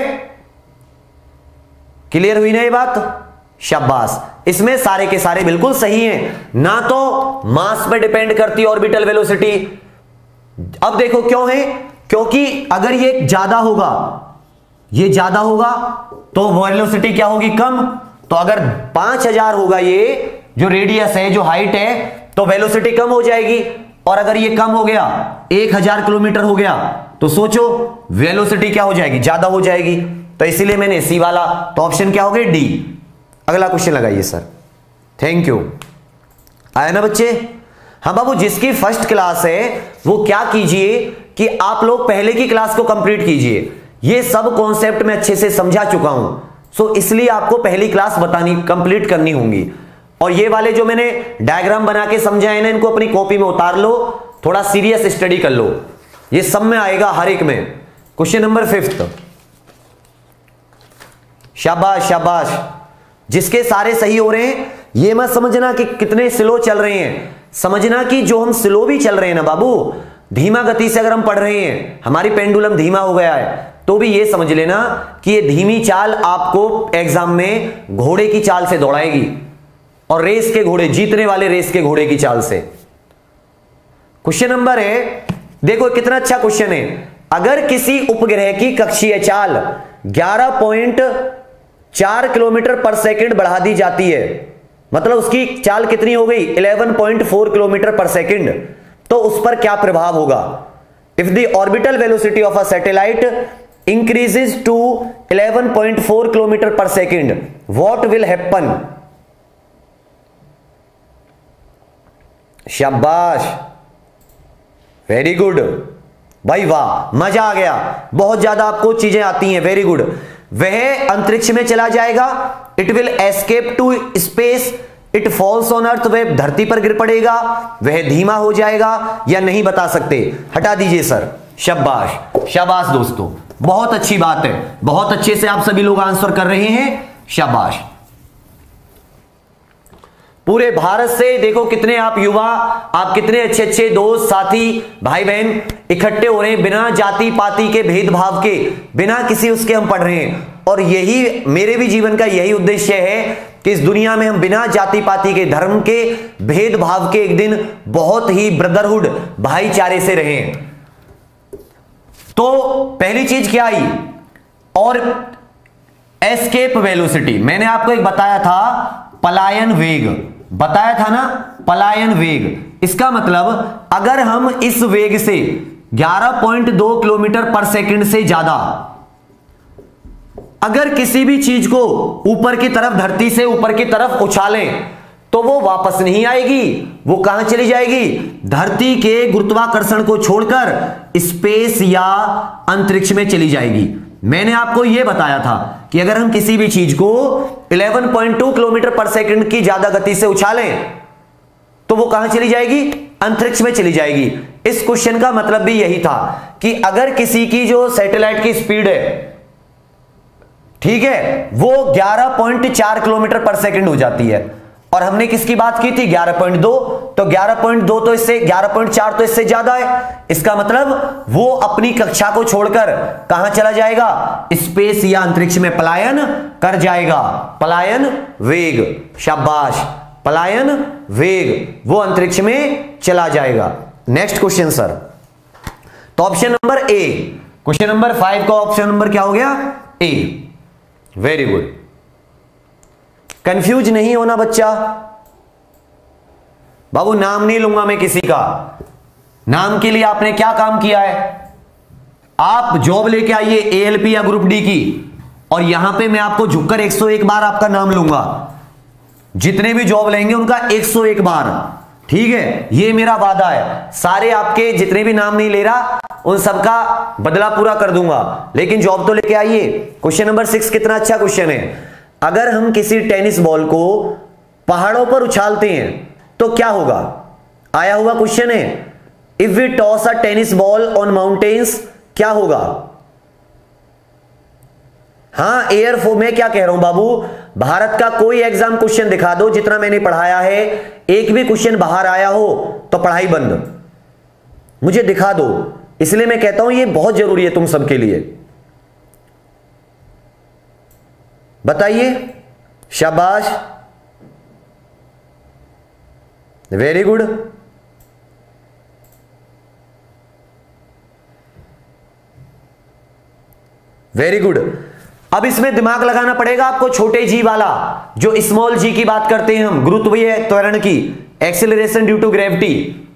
क्लियर हुई ना ये बात, शाबाश। इसमें सारे के सारे बिल्कुल सही हैं, ना तो मास पे डिपेंड करती ऑर्बिटल वेलोसिटी। अब देखो क्यों है, क्योंकि अगर ये ज्यादा होगा, ये ज्यादा होगा तो वेलोसिटी क्या होगी, कम। तो अगर पांच हजार होगा, ये जो रेडियस है, जो हाइट है, तो वेलोसिटी कम हो जाएगी। और अगर ये कम हो गया, एक हजार किलोमीटर हो गया, तो सोचो वेलोसिटी क्या हो जाएगी, ज्यादा हो जाएगी। तो इसीलिए मैंने सी वाला, तो ऑप्शन क्या हो गया, डी। अगला क्वेश्चन लगाइए सर। Thank you. आया ना बच्चे। हाँ बाबू, जिसकी फर्स्ट क्लास है वो क्या कीजिए कि आप लोग पहले की क्लास को कंप्लीट कीजिए। ये सब कॉन्सेप्ट मैं अच्छे से समझा चुका हूं, सो इसलिए आपको पहली क्लास बतानी, कंप्लीट करनी होगी। और ये वाले जो मैंने डायग्राम बना के समझाए ना, इनको अपनी कॉपी में उतार लो, थोड़ा सीरियस स्टडी कर लो, ये सब में आएगा हर एक में। क्वेश्चन नंबर फिफ्थ, शाबाश शाबाश। जिसके सारे सही हो रहे हैं, ये मत समझना कि कितने स्लो चल रहे हैं, समझना कि जो हम स्लो भी चल रहे हैं ना बाबू, धीमा गति से अगर हम पढ़ रहे हैं, हमारी पेंडुलम धीमा हो गया है, तो भी ये समझ लेना कि ये धीमी चाल आपको एग्जाम में घोड़े की चाल से दौड़ाएगी, और रेस के घोड़े, जीतने वाले रेस के घोड़े की चाल से। क्वेश्चन नंबर है, देखो कितना अच्छा क्वेश्चन है। अगर किसी उपग्रह की कक्षीय चाल ग्यारह पॉइंट चार किलोमीटर पर सेकंड बढ़ा दी जाती है, मतलब उसकी चाल कितनी हो गई, ग्यारह पॉइंट चार किलोमीटर पर सेकंड, तो उस पर क्या प्रभाव होगा। If the orbital velocity of a satellite increases to ग्यारह पॉइंट चार किलोमीटर पर सेकंड, व्हाट विल हैपन। शाबाश, वेरी गुड भाई, वाह, मजा आ गया, बहुत ज्यादा आपको चीजें आती हैं, वेरी गुड। वह अंतरिक्ष में चला जाएगा, it will escape to space, it falls on earth, वह धरती पर गिर पड़ेगा, वह धीमा हो जाएगा या नहीं बता सकते, हटा दीजिए सर। शाबाश शाबाश दोस्तों, बहुत अच्छी बात है, बहुत अच्छे से आप सभी लोग आंसर कर रहे हैं, शाबाश। पूरे भारत से देखो कितने आप युवा, आप कितने अच्छे अच्छे दोस्त, साथी, भाई बहन इकट्ठे हो रहे हैं, बिना जाति पाति के भेदभाव के, बिना किसी उसके हम पढ़ रहे हैं। और यही मेरे भी जीवन का यही उद्देश्य है कि इस दुनिया में हम बिना जाति पाति के, धर्म के भेदभाव के एक दिन बहुत ही ब्रदरहुड, भाईचारे से रहें। तो पहली चीज क्या आई, और एस्केप वेलोसिटी, मैंने आपको एक बताया था, पलायन वेग बताया था ना, पलायन वेग। इसका मतलब अगर हम इस वेग से ग्यारह पॉइंट दो किलोमीटर पर सेकंड से ज्यादा अगर किसी भी चीज को ऊपर की तरफ, धरती से ऊपर की तरफ उछालें, तो वो वापस नहीं आएगी, वो कहां चली जाएगी, धरती के गुरुत्वाकर्षण को छोड़कर स्पेस या अंतरिक्ष में चली जाएगी। मैंने आपको यह बताया था कि अगर हम किसी भी चीज को ग्यारह पॉइंट दो किलोमीटर पर सेकंड की ज्यादा गति से उछालें तो वो कहां चली जाएगी? अंतरिक्ष में चली जाएगी। इस क्वेश्चन का मतलब भी यही था कि अगर किसी की जो सैटेलाइट की स्पीड है, ठीक है, वो ग्यारह पॉइंट चार किलोमीटर पर सेकंड हो जाती है और हमने किसकी बात की थी? ग्यारह पॉइंट दो, तो ग्यारह पॉइंट दो तो इससे ग्यारह पॉइंट चार तो इससे ज्यादा है। इसका मतलब वो अपनी कक्षा को छोड़कर कहां चला जाएगा? स्पेस या अंतरिक्ष में पलायन कर जाएगा। पलायन वेग, शाबाश, पलायन वेग, वो अंतरिक्ष में चला जाएगा। नेक्स्ट क्वेश्चन सर, तो option number A, question number five का ऑप्शन नंबर क्या हो गया? ए। वेरी गुड, कंफ्यूज नहीं होना बच्चा। बाबू नाम नहीं लूंगा मैं किसी का, नाम के लिए आपने क्या काम किया है? आप जॉब लेके आइए एएलपी या ग्रुप डी की, और यहां पे मैं आपको झुककर एक सौ एक बार आपका नाम लूंगा। जितने भी जॉब लेंगे उनका एक सौ एक बार, ठीक है, ये मेरा वादा है। सारे आपके जितने भी नाम नहीं ले रहा उन सबका बदला पूरा कर दूंगा, लेकिन जॉब तो लेके आइए। क्वेश्चन नंबर सिक्स कितना अच्छा क्वेश्चन है। अगर हम किसी टेनिस बॉल को पहाड़ों पर उछालते हैं तो क्या होगा? आया हुआ क्वेश्चन है। If we toss a tennis ball on mountains, क्या होगा? हां, एयर फो मैं क्या कह रहा हूं बाबू, भारत का कोई एग्जाम क्वेश्चन दिखा दो जितना मैंने पढ़ाया है, एक भी क्वेश्चन बाहर आया हो तो पढ़ाई बंद, मुझे दिखा दो। इसलिए मैं कहता हूं ये बहुत जरूरी है तुम सबके लिए। बताइए, शाबाश, वेरी गुड। Very good. अब इसमें दिमाग लगाना पड़ेगा आपको, छोटे जी वाला, जो स्मॉल जी की बात करते हैं हम, गुरुत्वीय त्वरण की, एक्सेलरेशन ड्यू टू ग्रेविटी।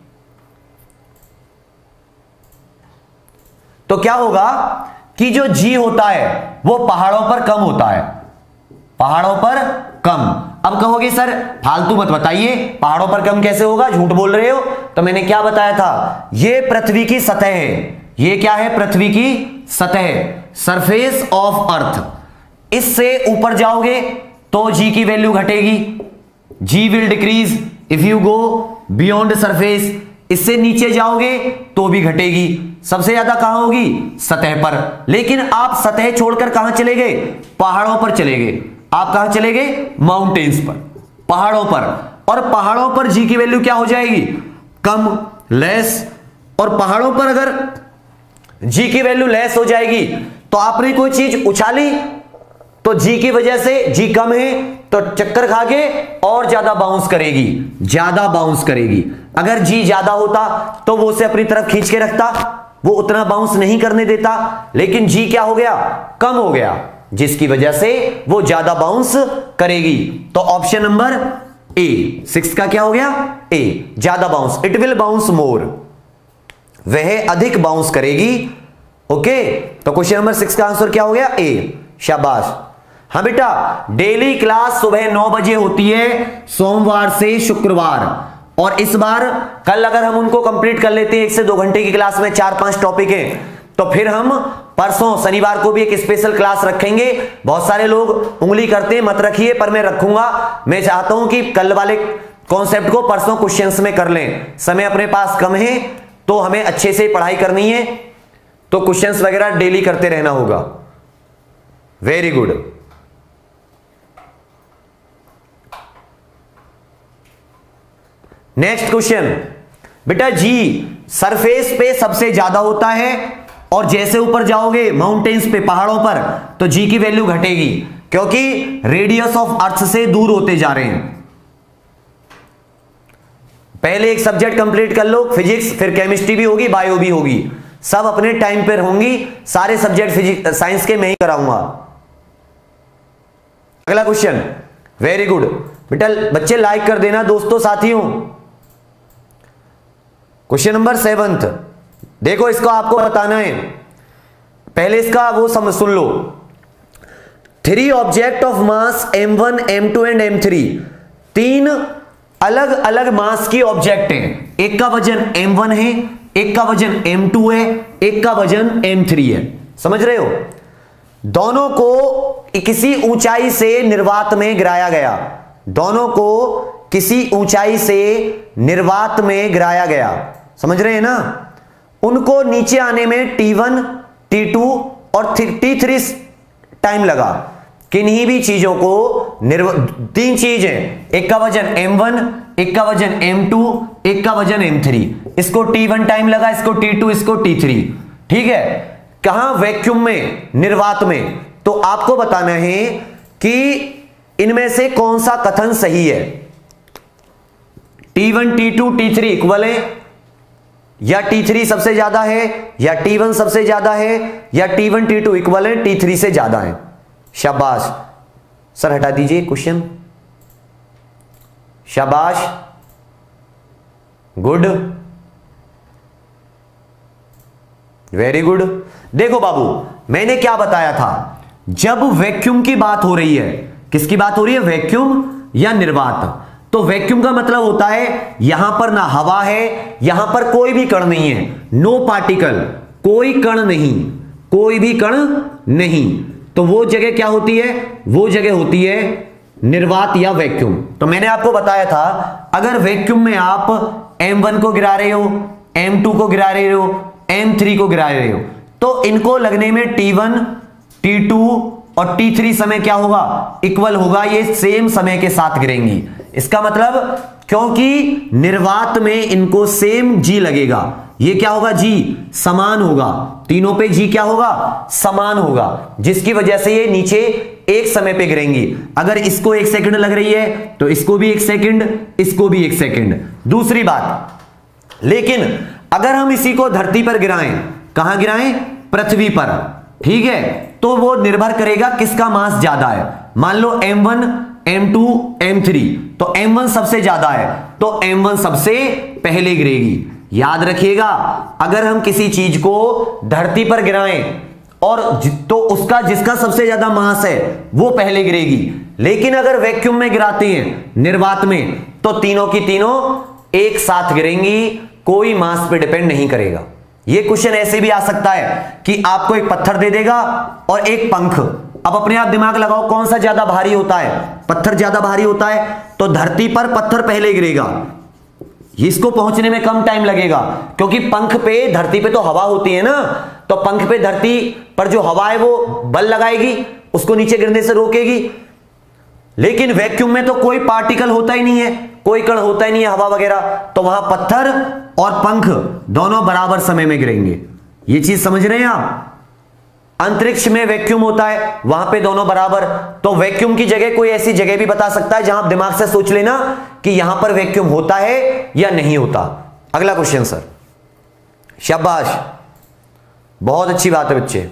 तो क्या होगा कि जो जी होता है वो पहाड़ों पर कम होता है, पहाड़ों पर कम। अब कहोगे सर फालतू मत बताइए, पहाड़ों पर कम कैसे होगा, झूठ बोल रहे हो। तो मैंने क्या बताया था, ये पृथ्वी की सतह है, ये क्या है? पृथ्वी की सतह, सरफेस ऑफ अर्थ। इससे ऊपर जाओगे तो जी की वैल्यू घटेगी, G will decrease if you go beyond surface. इससे नीचे जाओगे तो भी घटेगी। सबसे ज्यादा कहां होगी? सतह पर। लेकिन आप सतह छोड़कर कहां चले गए? पहाड़ों पर चले गए। आप कहां चले गए? माउंटेन्स पर, पहाड़ों पर। और पहाड़ों पर जी की वैल्यू क्या हो जाएगी? कम, लेस। और पहाड़ों पर अगर जी की वैल्यू लेस हो जाएगी तो आपने कोई चीज उछाली तो जी की वजह से जी कम है तो चक्कर खा के और ज्यादा बाउंस करेगी, ज्यादा बाउंस करेगी। अगर जी ज्यादा होता तो वो उसे अपनी तरफ खींच के रखता, वो उतना बाउंस नहीं करने देता। लेकिन जी क्या हो गया? कम हो गया, जिसकी वजह से वो ज्यादा बाउंस करेगी। तो ऑप्शन नंबर ए, सिक्स का क्या हो गया? ए, ज्यादा bounce, it will bounce more, वह अधिक बाउंस करेगी। ओके, तो क्वेश्चन नंबर सिक्स का आंसर क्या हो गया? ए, शाबाश। हाँ बेटा, डेली क्लास सुबह नौ बजे होती है सोमवार से शुक्रवार, और इस बार कल अगर हम उनको कंप्लीट कर लेते हैं, एक से दो घंटे की क्लास में चार पांच टॉपिक हैं, तो फिर हम परसों शनिवार को भी एक स्पेशल क्लास रखेंगे। बहुत सारे लोग उंगली करते हैं, मत रखिए, पर मैं रखूंगा। मैं चाहता हूं कि कल वाले कॉन्सेप्ट को परसों क्वेश्चंस में कर लें। समय अपने पास कम है तो हमें अच्छे से पढ़ाई करनी है, तो क्वेश्चंस वगैरह डेली करते रहना होगा। Very good. नेक्स्ट क्वेश्चन बेटा, जी सरफेस पे सबसे ज्यादा होता है और जैसे ऊपर जाओगे माउंटेन्स पे, पहाड़ों पर, तो जी की वैल्यू घटेगी क्योंकि रेडियस ऑफ अर्थ से दूर होते जा रहे हैं। पहले एक सब्जेक्ट कंप्लीट कर लो, फिजिक्स, फिर केमिस्ट्री भी होगी, बायो भी होगी, सब अपने टाइम पर होंगी। सारे सब्जेक्ट फिजिक्स साइंस के मैं ही कराऊंगा। अगला क्वेश्चन, वेरी गुड बेटा, बच्चे लाइक कर देना दोस्तों, साथियों। क्वेश्चन नंबर सेवंथ, देखो इसको आपको बताना है, पहले इसका वो समझ सुन लो। Three object of mass M one, M two and M three, तीन अलग अलग मास की ऑब्जेक्ट हैं। एक का वजन एम वन है, एक का वजन एम टू है, एक का वजन एम थ्री है। समझ रहे हो? दोनों को किसी ऊंचाई से निर्वात में गिराया गया, दोनों को किसी ऊंचाई से निर्वात में गिराया गया, समझ रहे हैं ना। उनको नीचे आने में टी वन, टी टू और टी थ्री टाइम लगा। किन्हीं भी चीजों को निर्व तीन चीजें, एक का वजन एम वन, एक का वजन एम टू, एक का वजन एम थ्री। इसको टी वन टाइम लगा, इसको टी टू, इसको टी थ्री, ठीक है। कहां? वैक्यूम में, निर्वात में। तो आपको बताना है कि इनमें से कौन सा कथन सही है। T one, T two, T three equal है, या टी थ्री सबसे ज्यादा है, या टी वन सबसे ज्यादा है, या T one T two equal है, टी थ्री से ज्यादा है। शाबाश सर, हटा दीजिए क्वेश्चन। शाबाश, गुड, वेरी गुड। देखो बाबू, मैंने क्या बताया था, जब वैक्यूम की बात हो रही है, किसकी बात हो रही है? वैक्यूम या निर्वात। तो वैक्यूम का मतलब होता है यहां पर ना हवा है, यहां पर कोई भी कण नहीं है, नो पार्टिकल, कोई कण नहीं, कोई भी कण नहीं। तो वो जगह क्या होती है? वो जगह होती है निर्वात या वैक्यूम। तो मैंने आपको बताया था, अगर वैक्यूम में आप एम वन को गिरा रहे हो, एम टू को गिरा रहे हो, एम थ्री को गिरा रहे हो, तो इनको लगने में टी वन, टी टू और टी थ्री समय क्या होगा? इक्वल होगा, ये सेम समय के साथ गिरेंगी। इसका मतलब क्योंकि निर्वात में इनको सेम जी लगेगा, ये क्या होगा? जी समान होगा, तीनों पे जी क्या होगा? समान होगा, जिसकी वजह से ये नीचे एक समय पे गिरेंगी। अगर इसको एक सेकंड लग रही है तो इसको भी एक सेकंड, इसको भी एक सेकंड। दूसरी बात, लेकिन अगर हम इसी को धरती पर गिराएं, कहां गिराएं? पृथ्वी पर, ठीक है, तो वो निर्भर करेगा किसका मास ज्यादा है। मान लो M one, M two, M three, तो एम वन सबसे ज्यादा है, तो एम वन सबसे पहले गिरेगी। याद रखिएगा, अगर हम किसी चीज को धरती पर गिराएं और तो उसका जिसका सबसे ज्यादा मास है वो पहले गिरेगी। लेकिन अगर वैक्यूम में गिराते हैं, निर्वात में, तो तीनों की तीनों एक साथ गिरेंगी, कोई मास पे डिपेंड नहीं करेगा। ये क्वेश्चन ऐसे भी आ सकता है कि आपको एक पत्थर दे देगा और एक पंख। अब अपने आप दिमाग लगाओ, कौन सा ज्यादा भारी होता है? पत्थर ज्यादा भारी होता है, तो धरती पर पत्थर पहले गिरेगा, इसको पहुंचने में कम टाइम लगेगा, क्योंकि पंख पे, धरती पे तो हवा होती है ना, तो पंख पे धरती पर जो हवा है वो बल लगाएगी, उसको नीचे गिरने से रोकेगी। लेकिन वैक्यूम में तो कोई पार्टिकल होता ही नहीं है, कोई कण होता ही नहीं है, हवा वगैरह, तो वहां पत्थर और पंख दोनों बराबर समय में गिरेंगे। ये चीज समझ रहे हैं आप? अंतरिक्ष में वैक्यूम होता है, वहां पे दोनों बराबर। तो वैक्यूम की जगह कोई ऐसी जगह भी बता सकता है जहां आप दिमाग से सोच लेना कि यहां पर वैक्यूम होता है या नहीं होता। अगला क्वेश्चन सर। शाबाश, बहुत अच्छी बात है बच्चे।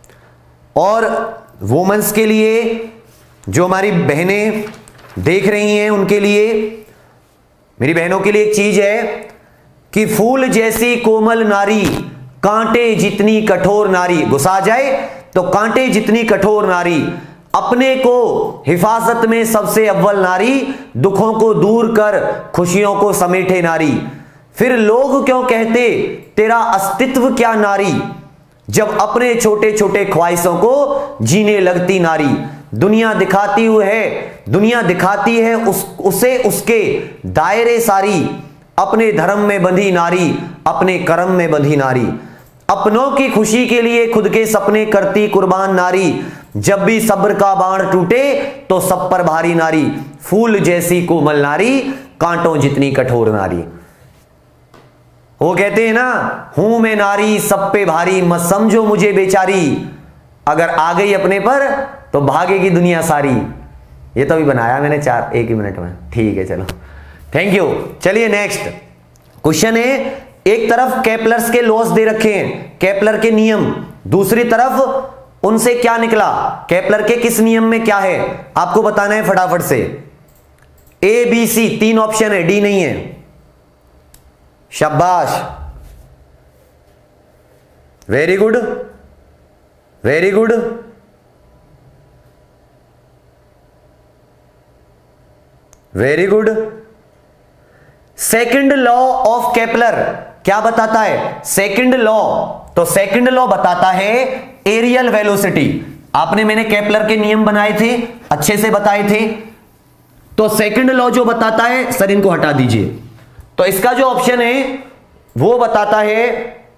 और वुमेन्स के लिए, जो हमारी बहनें देख रही हैं, उनके लिए, मेरी बहनों के लिए एक चीज है कि फूल जैसी कोमल नारी, कांटे जितनी कठोर नारी, गुस्सा जाए तो कांटे जितनी कठोर नारी, अपने को हिफाजत में सबसे अव्वल नारी, दुखों को दूर कर खुशियों को समेटे नारी। फिर लोग क्यों कहते तेरा अस्तित्व क्या नारी, जब अपने छोटे छोटे ख्वाहिशों को जीने लगती नारी। दुनिया दिखाती हुई है, दुनिया दिखाती है उस, उसे उसके दायरे सारी, अपने धर्म में बंधी नारी, अपने कर्म में बंधी नारी। अपनों की खुशी के लिए खुद के सपने करती कुर्बान नारी, जब भी सब्र का बाण टूटे तो सब पर भारी नारी। फूल जैसी कोमल नारी, कांटों जितनी कठोर नारी। वो कहते हैं ना, हूं मैं नारी सब पे भारी, मत समझो मुझे बेचारी, अगर आ गई अपने पर तो भागेगी दुनिया सारी। ये तो अभी बनाया मैंने चार एक ही मिनट में, ठीक है, चलो थैंक यू। चलिए नेक्स्ट क्वेश्चन है, एक तरफ केपलर्स के लॉस दे रखे हैं, केपलर के नियम, दूसरी तरफ उनसे क्या निकला, केपलर के किस नियम में क्या है, आपको बताना है फटाफट से। ए बी सी तीन ऑप्शन है, डी नहीं है। शाबाश, very good, very good. Very good. Second law of Kepler क्या बताता है? सेकंड लॉ, तो सेकंड लॉ बताता है एरियल वेलोसिटी। आपने मैंने केपलर के नियम बनाए थे, अच्छे से बताए थे। तो सेकंड लॉ जो बताता है, सर इनको हटा दीजिए, तो इसका जो ऑप्शन है वो बताता है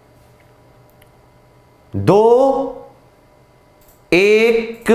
दो, एक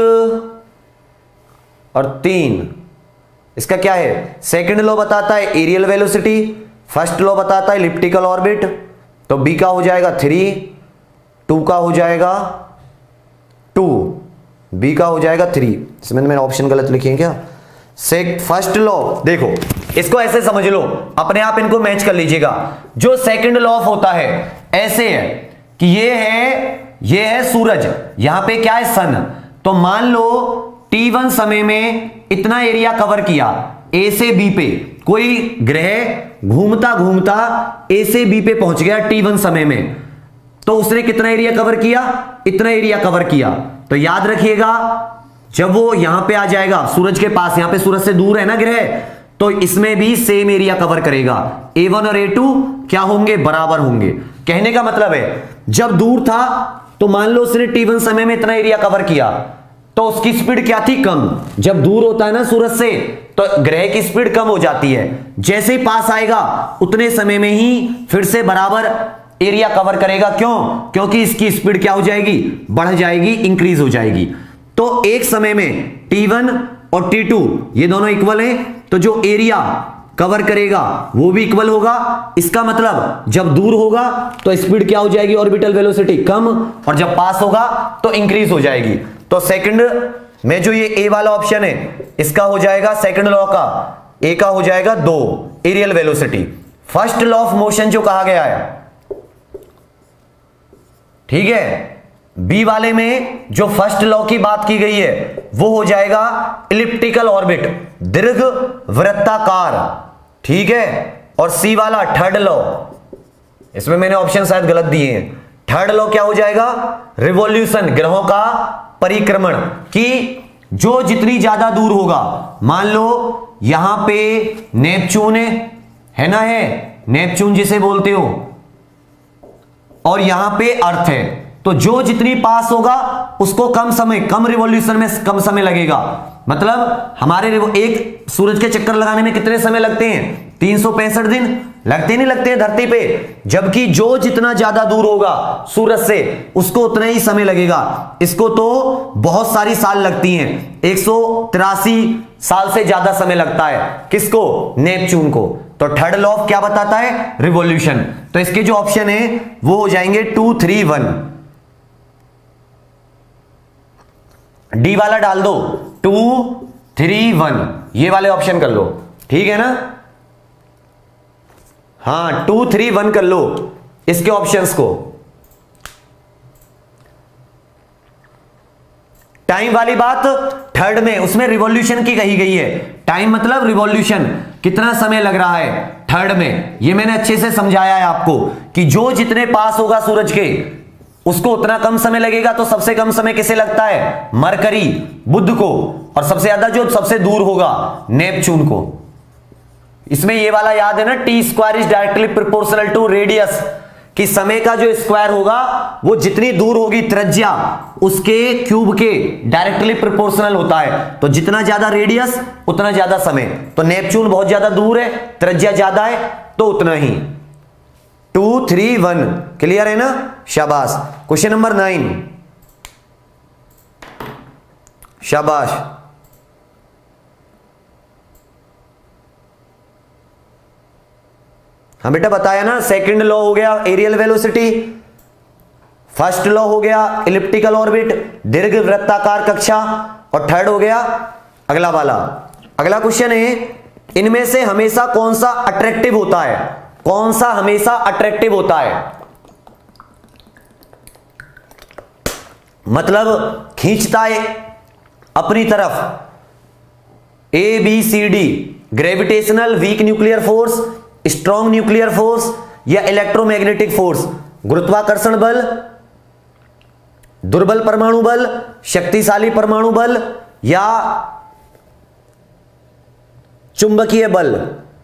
और तीन। इसका क्या है? सेकंड लॉ बताता है एरियल वेलोसिटी, फर्स्ट लॉ बताता है इलिप्टिकल ऑर्बिट। तो बी का हो जाएगा थ्री, टू का हो जाएगा टू, बी का हो जाएगा थ्री। इसमें मैंने ऑप्शन गलत लिखे हैं क्या? सेक फर्स्ट लॉ, देखो इसको ऐसे समझ लो, अपने आप इनको मैच कर लीजिएगा। जो सेकंड लॉ ऑफ होता है ऐसे है कि ये है ये है सूरज, यहां पे क्या है? सन। तो मान लो टी वन समय में इतना एरिया कवर किया ए से बी पे, कोई ग्रह घूमता घूमता ए से बी पे पहुंच गया टी वन समय में, तो उसने कितना एरिया कवर किया? इतना एरिया कवर किया। तो याद रखिएगा जब वो यहां पे आ जाएगा सूरज के पास, यहां पे सूरज से दूर है ना ग्रह, तो इसमें भी सेम एरिया कवर करेगा। ए वन और ए टू क्या होंगे? बराबर होंगे। कहने का मतलब है जब दूर था तो मान लो उसने टी वन समय में इतना एरिया कवर किया, तो उसकी स्पीड क्या थी? कम। जब दूर होता है ना सूरज से तो ग्रह की स्पीड कम हो जाती है, जैसे ही पास आएगा उतने समय में ही फिर से बराबर एरिया कवर करेगा। क्यों? क्योंकि इसकी स्पीड क्या हो जाएगी? बढ़ जाएगी, इंक्रीज हो जाएगी। तो एक समय में टी वन और टी टू ये दोनों इक्वल हैं, तो जो एरिया कवर करेगा वो भी इक्वल होगा। इसका मतलब जब दूर होगा तो स्पीड क्या हो जाएगी? ऑर्बिटल वेलोसिटी कम, और जब पास होगा तो इंक्रीज हो जाएगी। तो सेकंड में जो ये ए वाला ऑप्शन है इसका हो जाएगा सेकंड लॉ का, ए का हो जाएगा दो, areal velocity. First law of motion जो कहा गया है, ठीक है, बी वाले में जो फर्स्ट लॉ की बात की गई है वो हो जाएगा इलिप्टिकल ऑर्बिट, दीर्घ वृत्ताकार, ठीक है। और सी वाला थर्ड लॉ, इसमें मैंने ऑप्शन शायद गलत दिए हैं। थर्ड लॉ क्या हो जाएगा? रिवॉल्यूशन, ग्रहों का परिक्रमण, कि जो जितनी ज्यादा दूर होगा, मान लो यहां पे नेपच्यून है ना, है नेपच्यून जिसे बोलते हो, और यहां पे अर्थ है, तो जो जितनी पास होगा उसको कम समय, कम रिवॉल्यूशन में कम समय लगेगा। मतलब हमारे एक सूरज के चक्कर लगाने में कितने समय लगते हैं? तीन सौ पैंसठ दिन लगते नहीं लगते हैं धरती पे, जबकि जो जितना ज्यादा दूर होगा सूरज से उसको उतना ही समय लगेगा। इसको तो बहुत सारी साल लगती हैं, एक सौ तिरासी साल से ज्यादा समय लगता है। किसको? नेपच्यून को। तो थर्ड लॉ ऑफ क्या बताता है? रिवॉल्यूशन। तो इसके जो ऑप्शन है वो हो जाएंगे टू थ्री वन। डी वाला डाल दो, टू थ्री वन, ये वाले ऑप्शन कर लो, ठीक है ना। हाँ, टू थ्री वन कर लो इसके ऑप्शंस को। टाइम वाली बात थर्ड में, उसमें रिवॉल्यूशन की कही गई है। टाइम मतलब रिवॉल्यूशन, कितना समय लग रहा है थर्ड में, ये मैंने अच्छे से समझाया है आपको कि जो जितने पास होगा सूरज के उसको उतना कम समय लगेगा। तो सबसे कम समय किसे लगता है? मरकरी, बुध को, और सबसे ज्यादा जो सबसे दूर होगा नेपच्यून को। इसमें ये वाला याद है ना, t square is directly proportional to radius, कि समय का जो स्क्वायर होगा वो जितनी दूर होगी त्रिज्या उसके क्यूब के डायरेक्टली प्रोपोर्शनल होता है। तो जितना ज्यादा रेडियस उतना ज्यादा समय। तो नेपच्यून बहुत ज्यादा दूर है, त्रिज्या ज्यादा है, तो उतना ही। टू थ्री वन, क्लियर है ना? शाबाश। क्वेश्चन नंबर नाइन, शाबाश। हाँ बेटा, बताया ना, सेकंड लॉ हो गया एरियल वेलोसिटी, फर्स्ट लॉ हो गया इलिप्टिकल ऑर्बिट, दीर्घ वृत्ताकार कक्षा, और थर्ड हो गया अगला वाला। अगला क्वेश्चन है, इनमें से हमेशा कौन सा अट्रैक्टिव होता है? कौन सा हमेशा अट्रैक्टिव होता है? मतलब खींचता है अपनी तरफ। A B C D, gravitational weak nuclear force, strong nuclear force, या इलेक्ट्रोमैग्नेटिक फोर्स, गुरुत्वाकर्षण बल, दुर्बल परमाणु बल, शक्तिशाली परमाणु बल, या चुंबकीय बल।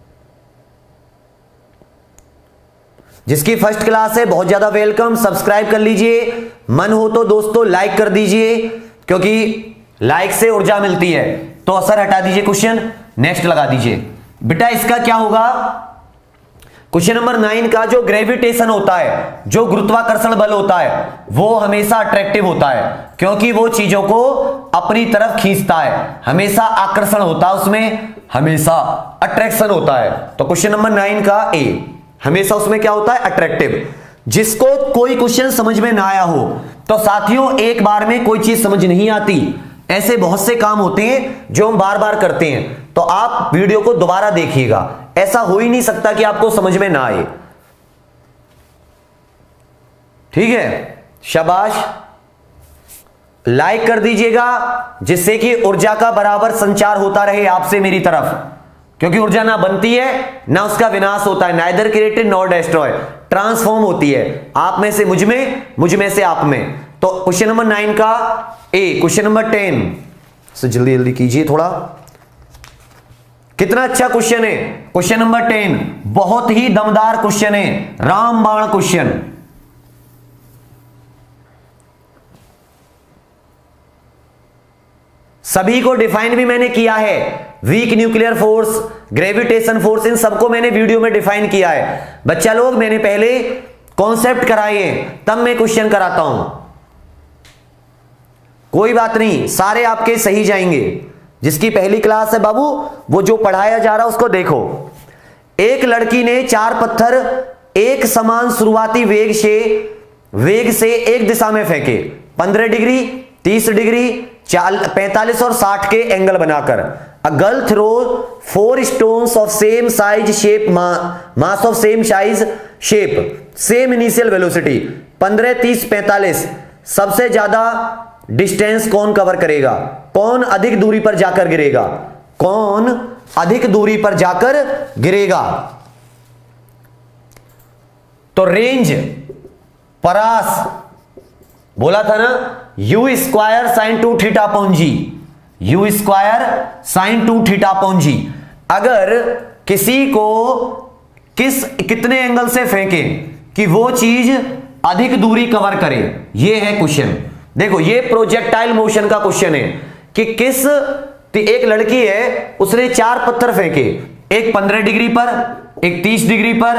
जिसकी फर्स्ट क्लास है बहुत ज्यादा वेलकम, सब्सक्राइब कर लीजिए, मन हो तो दोस्तों लाइक कर दीजिए। क्योंकि लाइक से ऊर्जा मिलती है। तो असर हटा दीजिए, क्वेश्चन नेक्स्ट लगा दीजिए। बेटा इसका क्या होगा, क्वेश्चन नंबर नाइन का जो ग्रेविटेशन होता है, जो गुरुत्वाकर्षण बल होता है, वो हमेशा अट्रैक्टिव होता है, क्योंकि वो चीजों को अपनी तरफ खींचता है। हमेशा आकर्षण होता है उसमें, हमेशा अट्रैक्शन होता है। तो क्वेश्चन नंबर नाइन का ए, हमेशा उसमें क्या होता है, अट्रैक्टिव। जिसको कोई क्वेश्चन समझ में ना आया हो, तो साथियों एक बार में कोई चीज समझ नहीं आती। ऐसे बहुत से काम होते हैं जो हम बार बार करते हैं, तो आप वीडियो को दोबारा देखिएगा। ऐसा हो ही नहीं सकता कि आपको समझ में ना आए। ठीक है, शाबाश। लाइक कर दीजिएगा जिससे कि ऊर्जा का बराबर संचार होता रहे आपसे मेरी तरफ, क्योंकि ऊर्जा ना बनती है ना उसका विनाश होता है, neither created nor destroy, transform होती है। आप में से मुझ में, मुझ में से आप में। तो क्वेश्चन नंबर नाइन का ए। क्वेश्चन नंबर टेन से जल्दी जल्दी कीजिए थोड़ा। कितना अच्छा क्वेश्चन है क्वेश्चन नंबर टेन, बहुत ही दमदार क्वेश्चन है, रामबाण क्वेश्चन। सभी को डिफाइन भी मैंने किया है, weak nuclear force, gravitation force, इन सबको मैंने वीडियो में डिफाइन किया है। बच्चा लोग मैंने पहले कॉन्सेप्ट कराए हैं, तब मैं क्वेश्चन कराता हूं। कोई बात नहीं, सारे आपके सही जाएंगे। जिसकी पहली क्लास है बाबू, वो जो पढ़ाया जा रहा है उसको देखो। एक लड़की ने चार पत्थर एक समान शुरुआती वेग से वेग से एक दिशा में फेंके, पंद्रह डिग्री, तीस डिग्री, पैंतालीस और साठ के एंगल बनाकर। A girl throw four stones of same size shape, mass of same size shape, same initial velocity, पंद्रह, तीस, पैंतालीस। सबसे ज्यादा डिस्टेंस कौन कवर करेगा, कौन अधिक दूरी पर जाकर गिरेगा, कौन अधिक दूरी पर जाकर गिरेगा। तो रेंज परास बोला था ना, u square sine two theta upon g, u square sine two theta upon g. अगर किसी को किस कितने एंगल से फेंके कि वो चीज अधिक दूरी कवर करे, ये है क्वेश्चन। देखो ये प्रोजेक्टाइल मोशन का क्वेश्चन है कि किस, एक लड़की है उसने चार पत्थर फेंके, एक पंद्रह डिग्री पर, एक तीस डिग्री पर,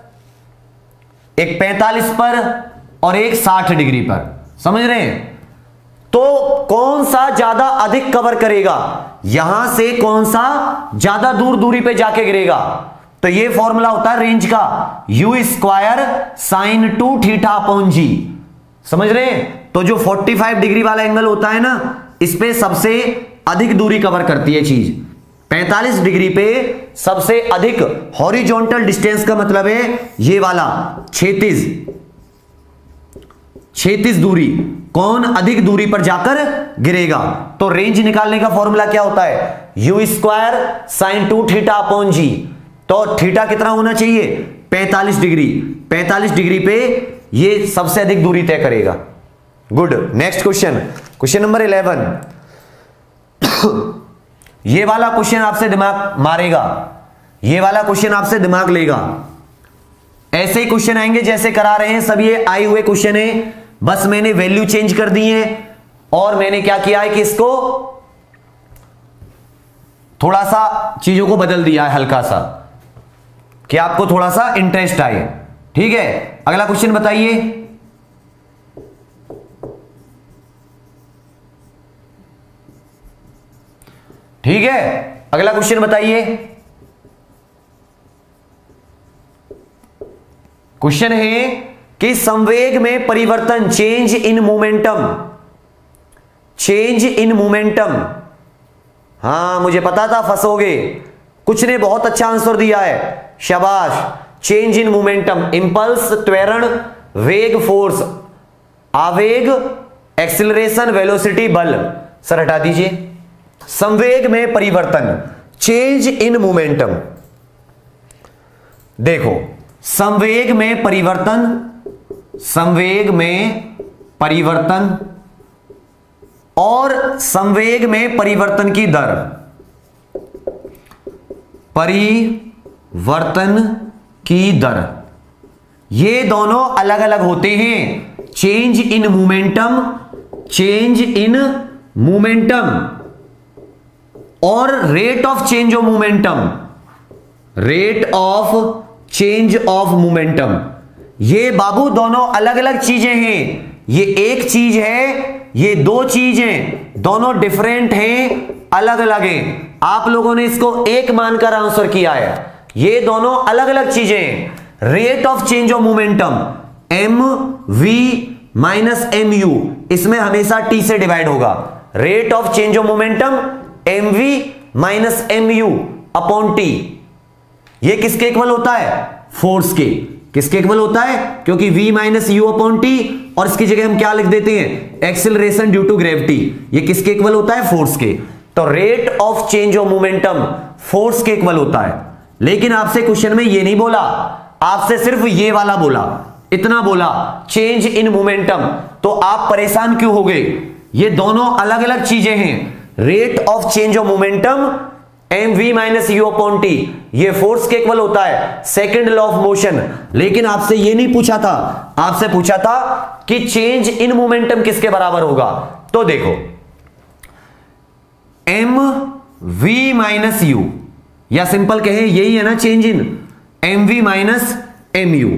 एक पैंतालीस पर और एक साठ डिग्री पर। समझ रहे हैं? तो कौन सा ज्यादा अधिक कवर करेगा, यहां से कौन सा ज्यादा दूर दूरी पे जाके गिरेगा। तो ये फॉर्मूला होता है रेंज का, u square sine two theta upon g. समझ रहे हैं? तो जो पैंतालीस डिग्री वाला एंगल होता है ना, इस पे सबसे अधिक दूरी कवर करती है चीज। पैंतालीस डिग्री पे सबसे अधिक हॉरिजॉन्टल डिस्टेंस का मतलब है ये वाला छत्तीस छत्तीस दूरी, कौन अधिक दूरी पर जाकर गिरेगा। तो रेंज निकालने का फॉर्मूला क्या होता है, u square sine two theta upon g. तो थीटा कितना होना चाहिए, पैंतालीस डिग्री। पैंतालीस डिग्री पे ये सबसे अधिक दूरी तय करेगा। Good. Next question, question number eleven. ये वाला क्वेश्चन आपसे दिमाग मारेगा, ये वाला क्वेश्चन आपसे दिमाग लेगा। ऐसे ही क्वेश्चन आएंगे जैसे करा रहे हैं सब, ये आए हुए क्वेश्चन है, बस मैंने वैल्यू चेंज कर दी है और मैंने क्या किया है कि इसको थोड़ा सा चीजों को बदल दिया है हल्का सा, कि आपको थोड़ा सा इंटरेस्ट आए। ठीक है, अगला क्वेश्चन बताइए। ठीक है, अगला क्वेश्चन बताइए। क्वेश्चन है कि संवेग में परिवर्तन, change in momentum, change in momentum. हां मुझे पता था फंसोगे, कुछ ने बहुत अच्छा आंसर दिया है, शाबाश। चेंज इन मोमेंटम, इंपल्स, त्वरण, वेग, फोर्स, आवेग, एक्सिलरेशन, वेलोसिटी, बल। सर हटा दीजिए। संवेग में परिवर्तन, चेंज इन मोमेंटम। देखो संवेग में परिवर्तन, संवेग में परिवर्तन और संवेग में परिवर्तन की दर, परिवर्तन की दर, ये दोनों अलग अलग होते हैं। Change in momentum, change in momentum और rate of change of momentum, rate of change of momentum, ये बाबू दोनों अलग अलग चीजें हैं। ये एक चीज है, ये दो चीजें, दोनों डिफरेंट हैं, अलग अलग हैं। आप लोगों ने इसको एक मानकर आंसर किया है। ये दोनों अलग अलग चीजें हैं। Rate of change of momentum m v minus m u, इसमें हमेशा टी से डिवाइड होगा। Rate of change of momentum m v minus m u upon t, ये किसके इक्वल होता है? फोर्स के। किसके इक्वल होता है? क्योंकि v minus u upon t, और इसकी जगह हम क्या लिख देते हैं? Acceleration due to gravity. ये किसके इक्वल होता है? फोर्स के। तो rate of change of momentum force के इक्वल होता है। लेकिन आपसे क्वेश्चन में ये नहीं बोला, आपसे सिर्फ ये वाला बोला, इतना बोला, चेंज इन मोमेंटम। तो आप परेशान क्यों हो गए? ये दोनों अलग अलग चीजें हैं। Rate of change of momentum m v minus u upon t, ये फोर्स के इक्वल होता है, सेकंड लॉ ऑफ मोशन। लेकिन आपसे ये नहीं पूछा था, आपसे पूछा था कि चेंज इन मोमेंटम किसके बराबर होगा। तो देखो एम वी माइनस यू, या सिंपल कहें यही है ना change in, m v minus m u.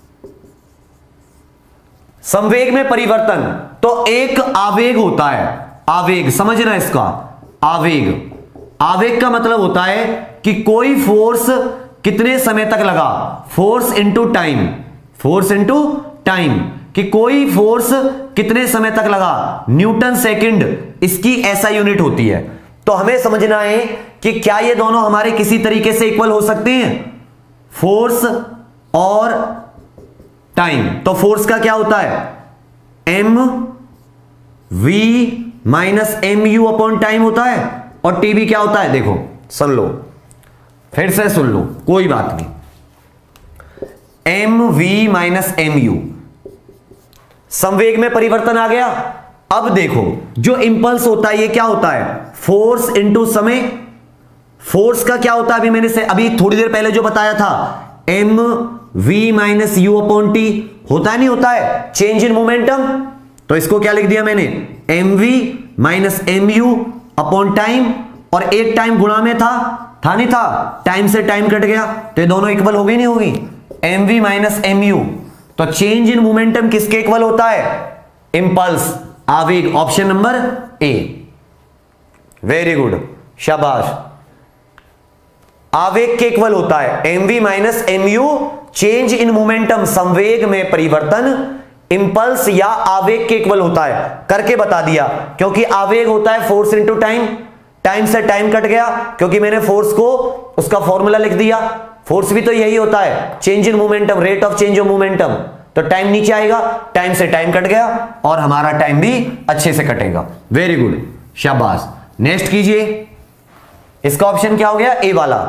संवेग में परिवर्तन, तो एक आवेग होता है, आवेग समझना इसका, आवेग। आवेग का मतलब होता है कि कोई फोर्स कितने समय तक लगा, force into time, force into time, कि कोई फोर्स कितने समय तक लगा, न्यूटन सेकंड, इसकी ऐसा यूनिट होती है। तो हमें समझना है कि क्या ये दोनों हमारे किसी तरीके से इक्वल हो सकते हैं, फोर्स और टाइम। तो फोर्स का क्या होता है? M v minus m u upon time होता है, और टी भी क्या होता है? देखो सुन लो, फिर से सुन लो, कोई बात नहीं। M v minus m u, संवेग में परिवर्तन आ गया। अब देखो जो इंपल्स होता है ये क्या होता है? फोर्स इंटू समय। फोर्स का क्या होता है? अभी मैंने से अभी थोड़ी देर पहले जो बताया था, m v minus u upon t, होता है नहीं होता है चेंज इन मोमेंटम। तो इसको क्या लिख दिया मैंने? M v minus m u upon time, और एक टाइम गुणा में था, था नहीं था, टाइम से टाइम कट गया, तो ये दोनों इक्वल हो गई नहीं होगी? M v minus m u. तो चेंज इन मोमेंटम किसके इक्वल होता है? इंपल्स, आवेग। Option number A, very good, शाबाश। आवेग के इक्वल होता है m v minus m u, change in momentum, संवेग में परिवर्तन, इंपल्स या आवेग के इक्वल होता है। करके बता दिया, क्योंकि आवेग होता है फोर्स इंटू टाइम, टाइम से टाइम कट गया, क्योंकि मैंने फोर्स को उसका फॉर्मूला लिख दिया। फोर्स भी तो यही होता है, change in momentum, rate of change of momentum. तो टाइम नीचे आएगा, टाइम से टाइम कट गया, और हमारा टाइम भी अच्छे से कटेगा। वेरी गुड, शाबाश। नेक्स्ट कीजिए, इसका ऑप्शन क्या हो गया? ए वाला।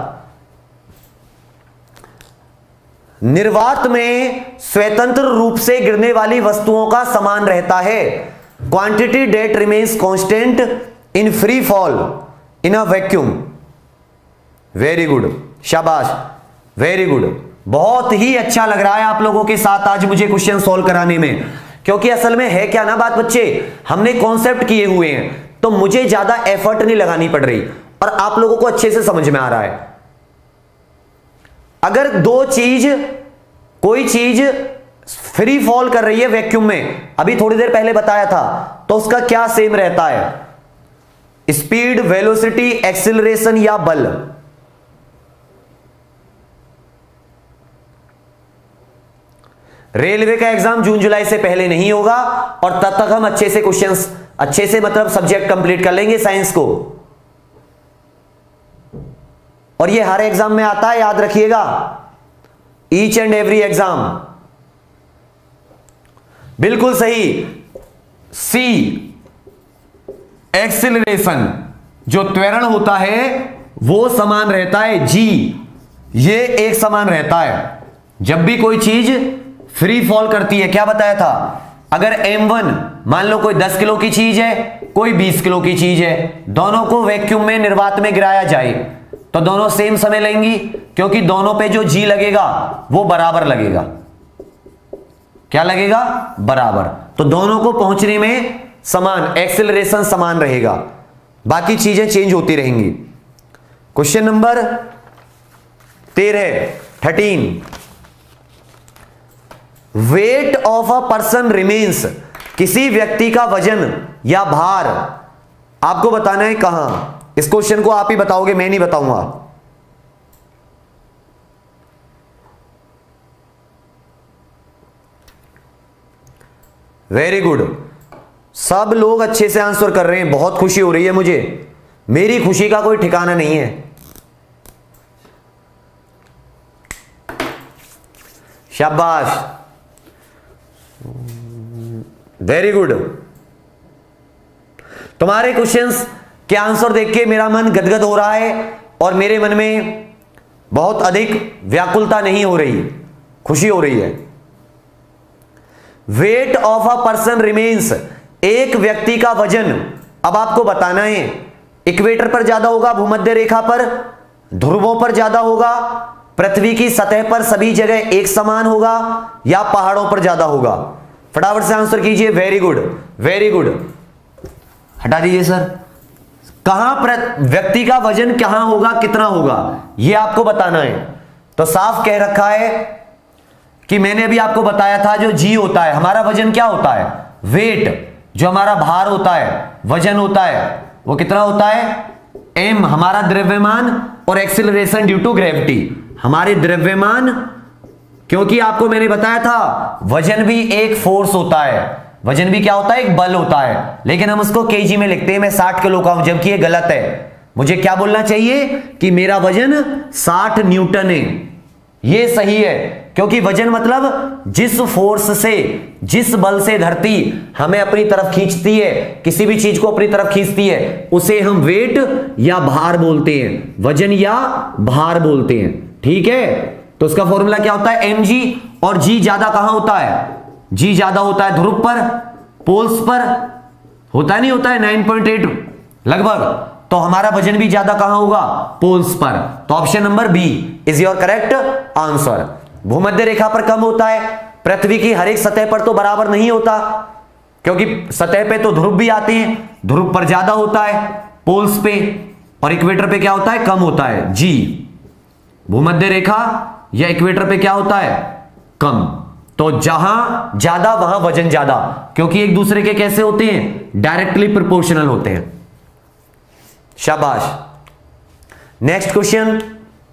निर्वात में स्वतंत्र रूप से गिरने वाली वस्तुओं का समान रहता है। Quantity that remains constant in free fall in a vacuum. Very good, शाबाश, वेरी गुड। बहुत ही अच्छा लग रहा है आप लोगों के साथ आज मुझे क्वेश्चन सॉल्व कराने में, क्योंकि असल में है क्या ना बात बच्चे, हमने कॉन्सेप्ट किए हुए हैं, तो मुझे ज्यादा एफर्ट नहीं लगानी पड़ रही, और आप लोगों को अच्छे से समझ में आ रहा है। अगर दो चीज, कोई चीज फ्री फॉल कर रही है वैक्यूम में, अभी थोड़ी देर पहले बताया था, तो उसका क्या सेम रहता है? स्पीड, वेलोसिटी, एक्सीलरेशन या बल। रेलवे का एग्जाम जून जुलाई से पहले नहीं होगा, और तब तक हम अच्छे से क्वेश्चंस, अच्छे से मतलब सब्जेक्ट कंप्लीट कर लेंगे साइंस को। और ये हर एग्जाम में आता है, याद रखिएगा, ईच एंड एवरी एग्जाम। बिल्कुल सही। सी, एक्सीलरेशन, जो त्वरण होता है वो समान रहता है। जी, ये एक समान रहता है। जब भी कोई चीज फ्री फॉल करती है, क्या बताया था, अगर एम वन मान लो कोई दस किलो की चीज है, कोई बीस किलो की चीज है, दोनों को वैक्यूम में, निर्वात में गिराया जाए, तो दोनों सेम समय लेंगी, क्योंकि दोनों पे जो जी लगेगा वो बराबर लगेगा। क्या लगेगा? बराबर। तो दोनों को पहुंचने में समान, एक्सेलरेशन समान रहेगा, बाकी चीजें चेंज होती रहेंगी। क्वेश्चन नंबर तेरह thirteen, weight of a person remains, किसी व्यक्ति का वजन या भार आपको बताना है कहां। इस क्वेश्चन को आप ही बताओगे, मैं नहीं बताऊंगा। वेरी गुड, सब लोग अच्छे से आंसर कर रहे हैं, बहुत खुशी हो रही है मुझे, मेरी खुशी का कोई ठिकाना नहीं है। शाबाश, वेरी गुड। तुम्हारे क्वेश्चंस के आंसर देख के मेरा मन गदगद हो रहा है और मेरे मन में बहुत अधिक व्याकुलता नहीं हो रही, खुशी हो रही है। Weight of a person remains, एक व्यक्ति का वजन, अब आपको बताना है इक्वेटर पर ज्यादा होगा, भूमध्य रेखा पर, ध्रुवों पर ज्यादा होगा, पृथ्वी की सतह पर सभी जगह एक समान होगा, या पहाड़ों पर ज्यादा होगा। फटाफट से आंसर कीजिए। Very good, very good. हटा दीजिए सर। कहां व्यक्ति का वजन कहां होगा, कितना होगा, यह आपको बताना है। तो साफ कह रखा है कि मैंने अभी आपको बताया था, जो जी होता है हमारा वजन क्या होता है, वेट, जो हमारा भार होता है, वजन होता है, वो कितना होता है, एम हमारा द्रव्यमान, और एक्सीलरेशन ड्यू टू ग्रेविटी, हमारे द्रव्यमान, क्योंकि आपको मैंने बताया था वजन भी एक फोर्स होता है, वजन भी क्या होता है, एक बल होता है, लेकिन हम उसको केजी में लिखते हैं, मैं साठ किलो का हूं, जबकि ये गलत है। मुझे क्या बोलना चाहिए कि मेरा वजन साठ न्यूटन है, ये सही है, क्योंकि वजन मतलब जिस फोर्स से, जिस बल से धरती हमें अपनी तरफ खींचती है, किसी भी चीज को अपनी तरफ खींचती है, उसे हम वेट या भार बोलते हैं, वजन या भार बोलते हैं। ठीक है, तो उसका फॉर्मूला क्या होता है, एम जी, और जी ज्यादा कहां होता है, जी ज्यादा होता है ध्रुव पर, पोल्स पर होता है, नहीं होता है नाइन पॉइंट एट लगभग, तो हमारा वजन भी ज्यादा कहां होगा, पोल्स पर। तो option number B is your correct answer. भूमध्य रेखा पर कम होता है, पृथ्वी की हर एक सतह पर तो बराबर नहीं होता, क्योंकि सतह पे तो ध्रुव भी आते हैं, ध्रुव पर ज्यादा होता है, पोल्स पे और इक्वेटर पे क्या होता है, कम होता है। जी, भूमध्य रेखा या इक्वेटर पे क्या होता है, कम। तो जहां ज्यादा वहां वजन ज्यादा, क्योंकि एक दूसरे के कैसे होते हैं, डायरेक्टली प्रोपोर्शनल होते हैं। शाबाश। नेक्स्ट क्वेश्चन,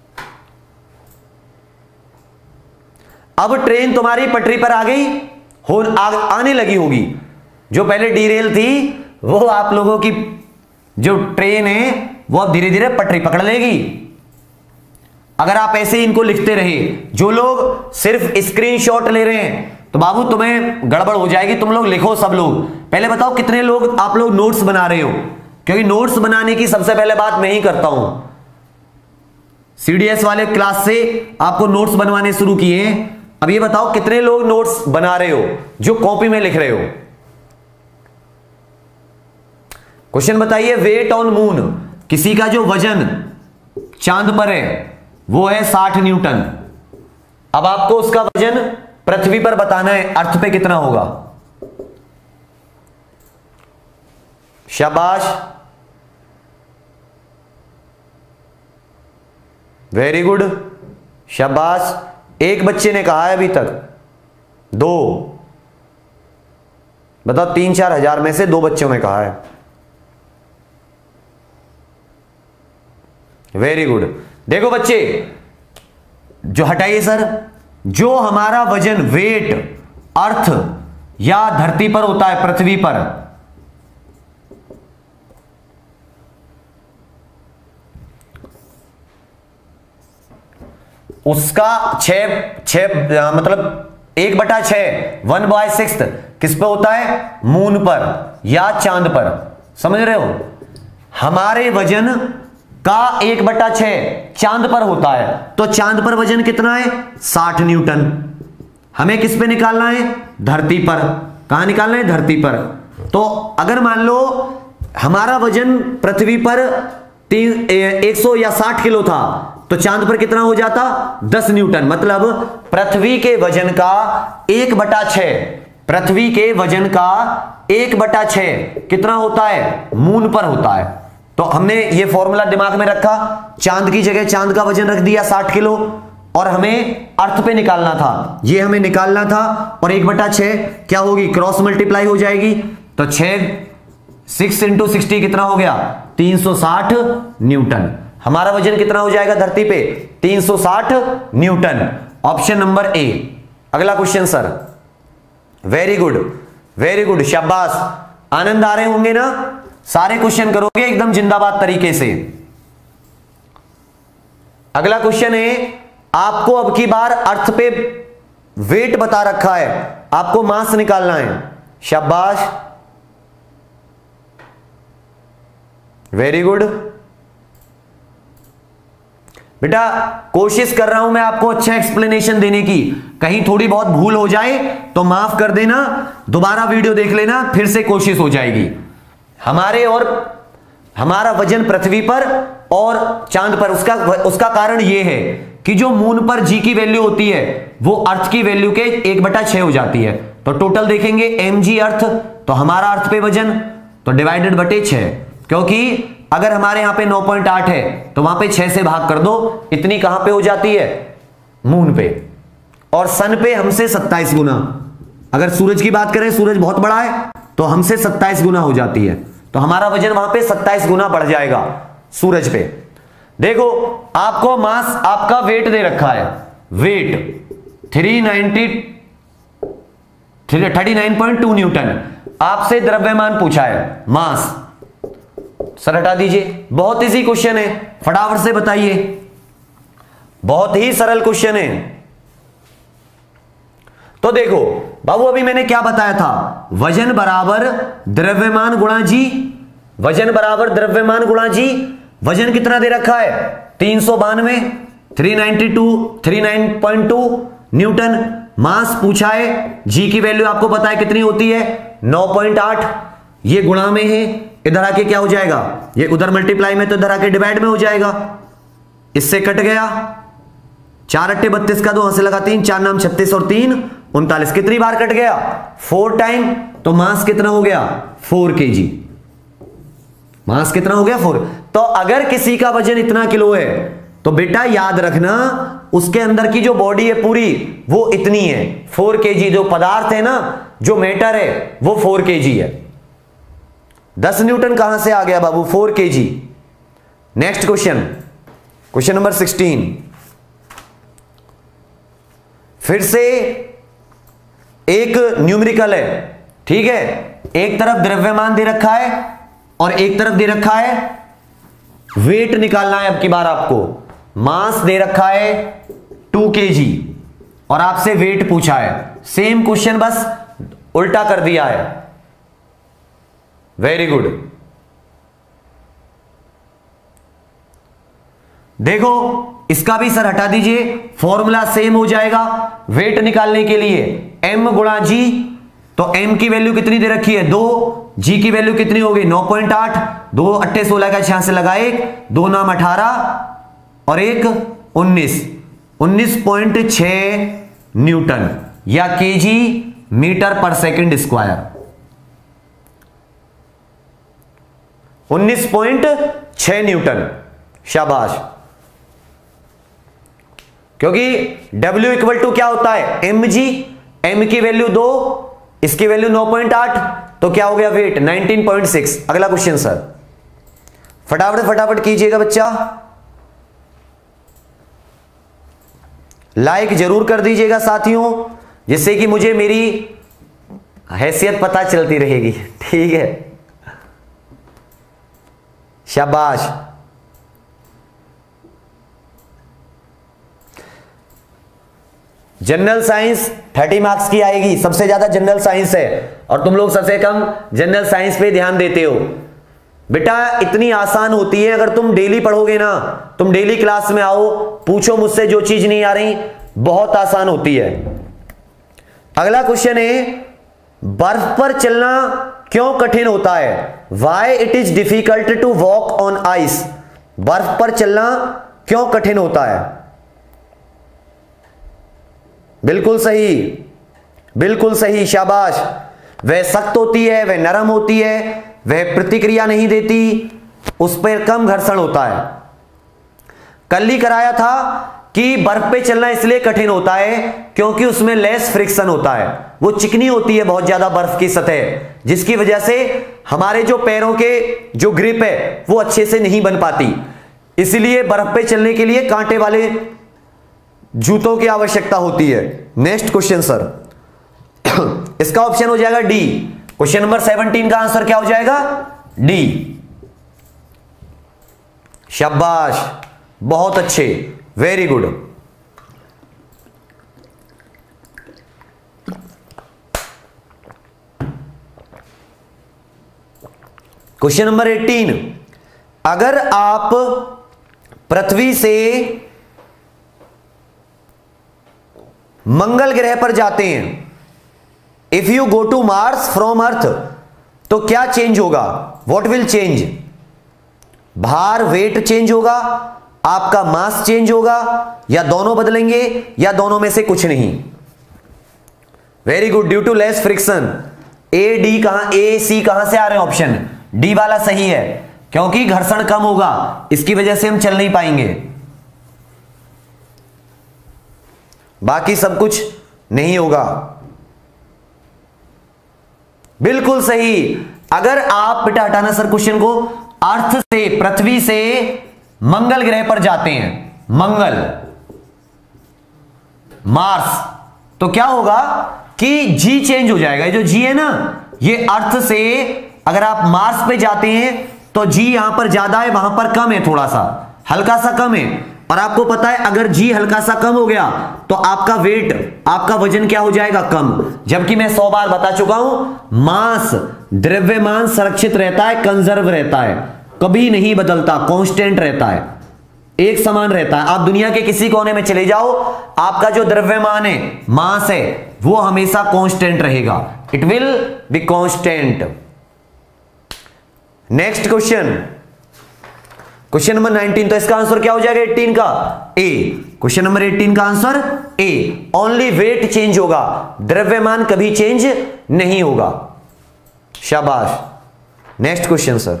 अब ट्रेन तुम्हारी पटरी पर आ गई हो, आ, आने लगी होगी, जो पहले डीरेल थी वो आप लोगों की जो ट्रेन है वो अब धीरे धीरे पटरी पकड़ लेगी। अगर आप ऐसे इनको लिखते रहे, जो लोग सिर्फ स्क्रीनशॉट ले रहे हैं तो बाबू तुम्हें गड़बड़ हो जाएगी, तुम लोग लिखो सब लोग। पहले बताओ कितने लोग आप लोग नोट्स बना रहे हो, क्योंकि नोट्स बनाने की सबसे पहले बात मैं ही करता हूं। सीडीएस वाले क्लास से आपको नोट्स बनवाने शुरू किए हैं। अब ये बताओ कितने लोग नोट्स बना रहे हो, जो कॉपी में लिख रहे हो। क्वेश्चन बताइए, वेट ऑन मून, किसी का जो वजन चांद पर है वो है साठ न्यूटन। अब आपको उसका वजन पृथ्वी पर बताना है, अर्थ पे कितना होगा। शाबाश, वेरी गुड, शाबाश। एक बच्चे ने कहा है अभी तक, दो बताओ, तीन चार हजार में से दो बच्चों ने कहा है। Very good. देखो बच्चे, जो हटाइए सर, जो हमारा वजन वेट अर्थ या धरती पर होता है, पृथ्वी पर, उसका छह छह मतलब एक बटा छह वन बाय सिक्स किस पे होता है, मून पर या चांद पर। समझ रहे हो, हमारे वजन का एक बटा छह चांद पर होता है, तो चांद पर वजन कितना है, साठ न्यूटन। हमें किस पे निकालना है, धरती पर। कहां निकालना है, धरती पर। तो अगर मान लो हमारा वजन पृथ्वी पर तीन एक सौ या साठ किलो था, तो चांद पर कितना हो जाता, दस न्यूटन। मतलब पृथ्वी के वजन का एक बटा छह, पृथ्वी के वजन का एक बटा छह कितना होता है, मून पर होता है। तो हमने ये फॉर्मूला दिमाग में रखा, चांद की जगह चांद का वजन रख दिया साठ किलो, और हमें अर्थ पे निकालना था, ये हमें निकालना था। और एक बटा छह क्या होगी, क्रॉस मल्टीप्लाई हो जाएगी। तो छह सिक्स इंटू सिक्सटी कितना हो गया, तीन सौ साठ न्यूटन। हमारा वजन कितना हो जाएगा धरती पे, तीन सौ साठ न्यूटन। Option number A. अगला question sir. Very good, very good, शाबाश। आनंद आ रहे होंगे ना, सारे क्वेश्चन करोगे एकदम जिंदाबाद तरीके से। अगला क्वेश्चन है, आपको अब की बार अर्थ पे वेट बता रखा है, आपको मास निकालना है। शाबाश, वेरी गुड बेटा। कोशिश कर रहा हूं मैं आपको अच्छा एक्सप्लेनेशन देने की, कहीं थोड़ी बहुत भूल हो जाए तो माफ कर देना, दोबारा वीडियो देख लेना, फिर से कोशिश हो जाएगी। हमारे और हमारा वजन पृथ्वी पर और चांद पर, उसका उसका कारण यह है कि जो मून पर जी की वैल्यू होती है वो अर्थ की वैल्यू के एक बटा छह हो जाती है। तो टोटल देखेंगे एम जी अर्थ, तो हमारा अर्थ पे वजन तो डिवाइडेड बटे छह, क्योंकि अगर हमारे यहां पे नौ पॉइंट आठ है तो वहां पे छह से भाग कर दो, इतनी कहां पे हो जाती है, मून पे। और सन पे हमसे सत्ताईस गुना, अगर सूरज की बात करें, सूरज बहुत बड़ा है तो हमसे सत्ताईस गुना हो जाती है, तो हमारा वजन वहां पे सत्ताईस गुना बढ़ जाएगा सूरज पे। देखो आपको मास, आपका वेट दे रखा है, weight three ninety thirty nine point two newton. आपसे द्रव्यमान पूछा है, मास। सर हटा दीजिए, बहुत इजी क्वेश्चन है, फटाफट से बताइए, बहुत ही सरल क्वेश्चन है। तो देखो बाबू, अभी मैंने क्या बताया था, वजन बराबर द्रव्यमान गुणा जी, वजन बराबर द्रव्यमान गुणा जी। वजन कितना दे रखा है, तीन सौ बानवे, three ninety two three nine point two newton. Mass पूछा है, जी की वैल्यू आपको पता है कितनी होती है, नौ पॉइंट आठ। ये गुणा में है, इधर आके क्या हो जाएगा, ये उधर मल्टीप्लाई में, तो इधर आके डिवाइड में हो जाएगा। इससे कट गया, चार अट्टे बत्तीस का, दो हाथ से लगा तीन, चार नाम छत्तीस और तीन उनतालीस। कितनी बार कट गया, फोर टाइम। तो मास कितना हो गया, फोर के जी। मास कितना हो गया, फोर। तो अगर किसी का वजन इतना किलो है तो बेटा याद रखना, उसके अंदर की जो बॉडी है पूरी वो इतनी है, फोर के जी। जो पदार्थ है ना, जो मैटर है वो फोर के जी है। दस न्यूटन कहां से आ गया बाबू, four K G. Next question, question number sixteen. फिर से एक न्यूमेरिकल है, ठीक है। एक तरफ द्रव्यमान दे रखा है और एक तरफ दे रखा है वेट निकालना है। अब की बार आपको मास दे रखा है टू के जी और आपसे वेट पूछा है। सेम क्वेश्चन बस उल्टा कर दिया है। Very good. देखो इसका भी सर हटा दीजिए, फॉर्मूला सेम हो जाएगा। वेट निकालने के लिए m गुणा जी, तो m की वैल्यू कितनी दे रखी है, दो। g की वैल्यू कितनी होगी, नौ पॉइंट आठ। दो अट्ठे सोलह का छियासी लगा एक, दो नाम अठारह और एक उन्नीस, उन्नीस पॉइंट छह न्यूटन या केजी मीटर पर सेकंड स्क्वायर। उन्नीस पॉइंट छह न्यूटन, शाबाश। क्योंकि W इक्वल टू क्या होता है, एम जी। एम की वैल्यू दो, इसकी वैल्यू नौ पॉइंट आठ, तो क्या हो गया वेट नाइनटीन पॉइंट सिक्स। अगला क्वेश्चन सर, फटाफट फटाफट कीजिएगा बच्चा, लाइक जरूर कर दीजिएगा साथियों, जिससे कि मुझे मेरी हैसियत पता चलती रहेगी, ठीक है। शाबाश। जनरल साइंस थर्टी मार्क्स की आएगी, सबसे ज्यादा जनरल साइंस है और तुम लोग सबसे कम जनरल साइंस पे ध्यान देते हो। बेटा इतनी आसान होती है, अगर तुम डेली पढ़ोगे ना, तुम डेली क्लास में आओ, पूछो मुझसे जो चीज नहीं आ रही, बहुत आसान होती है। अगला क्वेश्चन है, बर्फ पर चलना क्यों कठिन होता है, why it is difficult to walk on ice. बर्फ पर चलना क्यों कठिन होता है, बिल्कुल सही, बिल्कुल सही, शाबाश। वह सख्त होती है, वह नरम होती है, वह प्रतिक्रिया नहीं देती, उस पर कम घर्षण होता है। कल ही कराया था कि बर्फ पे चलना इसलिए कठिन होता है क्योंकि उसमें लेस फ्रिक्शन होता है, वो चिकनी होती है बहुत ज्यादा बर्फ की सतह, जिसकी वजह से हमारे जो पैरों के जो ग्रिप है वो अच्छे से नहीं बन पाती। इसलिए बर्फ पे चलने के लिए कांटे वाले जूतों की आवश्यकता होती है। नेक्स्ट क्वेश्चन सर, इसका ऑप्शन हो जाएगा डी। क्वेश्चन नंबर सेवनटीन का आंसर क्या हो जाएगा? डी। शाबाश, बहुत अच्छे, very good. Question number eighteen, अगर आप पृथ्वी से मंगल ग्रह पर जाते हैं, if you go to Mars from Earth, तो क्या चेंज होगा? What will change? भार, वेट चेंज होगा, आपका मास चेंज होगा, या दोनों बदलेंगे, या दोनों में से कुछ नहीं? Very good, due to less friction. A D कहां, ए सी कहां से आ रहे हैं? ऑप्शन डी वाला सही है, क्योंकि घर्षण कम होगा, इसकी वजह से हम चल नहीं पाएंगे, बाकी सब कुछ नहीं होगा। बिल्कुल सही। अगर आप, बेटा हटाना सर क्वेश्चन को, अर्थ से, पृथ्वी से मंगल ग्रह पर जाते हैं, मंगल, मार्स, तो क्या होगा कि जी चेंज हो जाएगा। ये जो जी है ना, ये अर्थ से अगर आप मार्स पे जाते हैं तो जी यहां पर ज्यादा है, वहां पर कम है, थोड़ा सा हल्का सा कम है। और आपको पता है अगर जी हल्का सा कम हो गया तो आपका वेट, आपका वजन क्या हो जाएगा? कम। जबकि मैं सौ बार बता चुका हूं, मास, द्रव्यमान संरक्षित रहता है, कंजर्व रहता है, कभी नहीं बदलता, कांस्टेंट रहता है, एक समान रहता है। आप दुनिया के किसी कोने में चले जाओ, आपका जो द्रव्यमान है, मास है, वो हमेशा कांस्टेंट रहेगा, it will be constant. Next question, question number nineteen, तो इसका आंसर क्या हो जाएगा एटीन का? ए। क्वेश्चन नंबर एटीन का answer A. Only weight change होगा, द्रव्यमान कभी चेंज नहीं होगा। शाबाश। नेक्स्ट क्वेश्चन सर,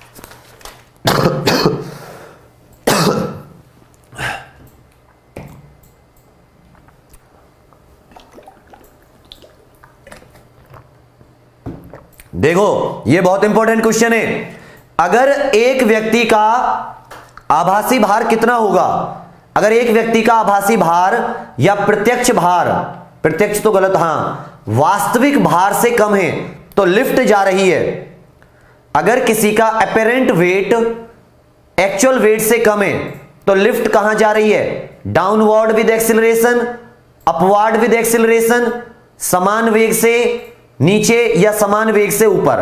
देखो ये बहुत इंपॉर्टेंट क्वेश्चन है। अगर एक व्यक्ति का आभासी भार कितना होगा? अगर एक व्यक्ति का आभासी भार या प्रत्यक्ष भार, प्रत्यक्ष तो गलत, हां, वास्तविक भार से कम है तो लिफ्ट जा रही है। अगर किसी का अपेरेंट वेट एक्चुअल वेट से कम है तो लिफ्ट कहां जा रही है? Downward with acceleration, upward with acceleration, समान वेग से नीचे या समान वेग से ऊपर।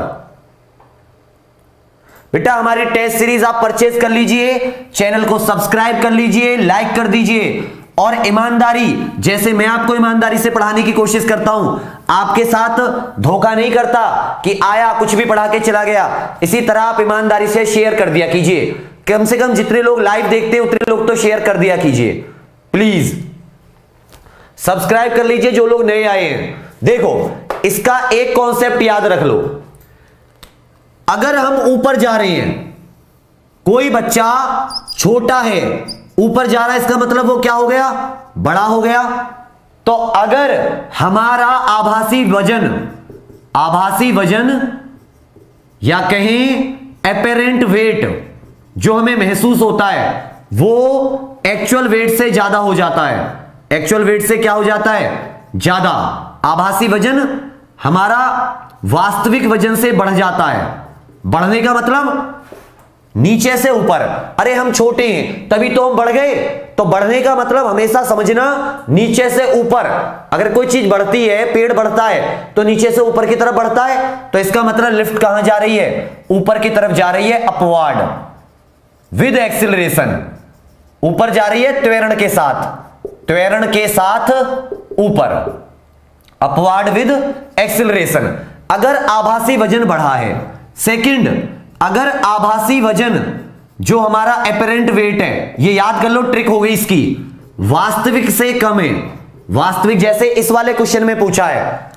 बेटा हमारी टेस्ट सीरीज आप परचेज कर लीजिए, चैनल को सब्सक्राइब कर लीजिए, लाइक कर दीजिए, और ईमानदारी, जैसे मैं आपको ईमानदारी से पढ़ाने की कोशिश करता हूं, आपके साथ धोखा नहीं करता कि आया कुछ भी पढ़ा के चला गया, इसी तरह आप ईमानदारी से शेयर कर दिया कीजिए। कम से कम जितने लोग लाइव देखते हैं उतने लोग तो शेयर कर दिया कीजिए प्लीज। सब्सक्राइब कर लीजिए जो लोग नए आए हैं। देखो इसका एक कॉन्सेप्ट याद रख लो, अगर हम ऊपर जा रहे हैं, कोई बच्चा छोटा है ऊपर जा रहा है, इसका मतलब वो क्या हो गया? बड़ा हो गया। तो अगर हमारा आभासी वजन, आभासी वजन या कहें अपेरेंट वेट जो हमें महसूस होता है वो एक्चुअल वेट से ज्यादा हो जाता है, एक्चुअल वेट से क्या हो जाता है? ज्यादा। आभासी वजन हमारा वास्तविक वजन से बढ़ जाता है। बढ़ने का मतलब नीचे से ऊपर। अरे हम छोटे हैं तभी तो हम बढ़ गए, तो बढ़ने का मतलब हमेशा समझना नीचे से ऊपर। अगर कोई चीज बढ़ती है, पेड़ बढ़ता है तो नीचे से ऊपर की तरफ बढ़ता है, तो इसका मतलब लिफ्ट कहां जा रही है? ऊपर की तरफ जा रही है, अपवर्ड विद एक्सिलरेशन। ऊपर जा रही है त्वरण के साथ, त्वरण के साथ ऊपर, अपवर्ड विद एक्सिलरेशन। अगर आभासी वजन बढ़ा है, सेकंड, अगर आभासी वजन जो हमारा अपेरेंट वेट है, ये याद कर लो, ट्रिक हो गई इसकी, वास्तविक से कम है। वास्तविक जैसे इस वाले क्वेश्चन में पूछा है,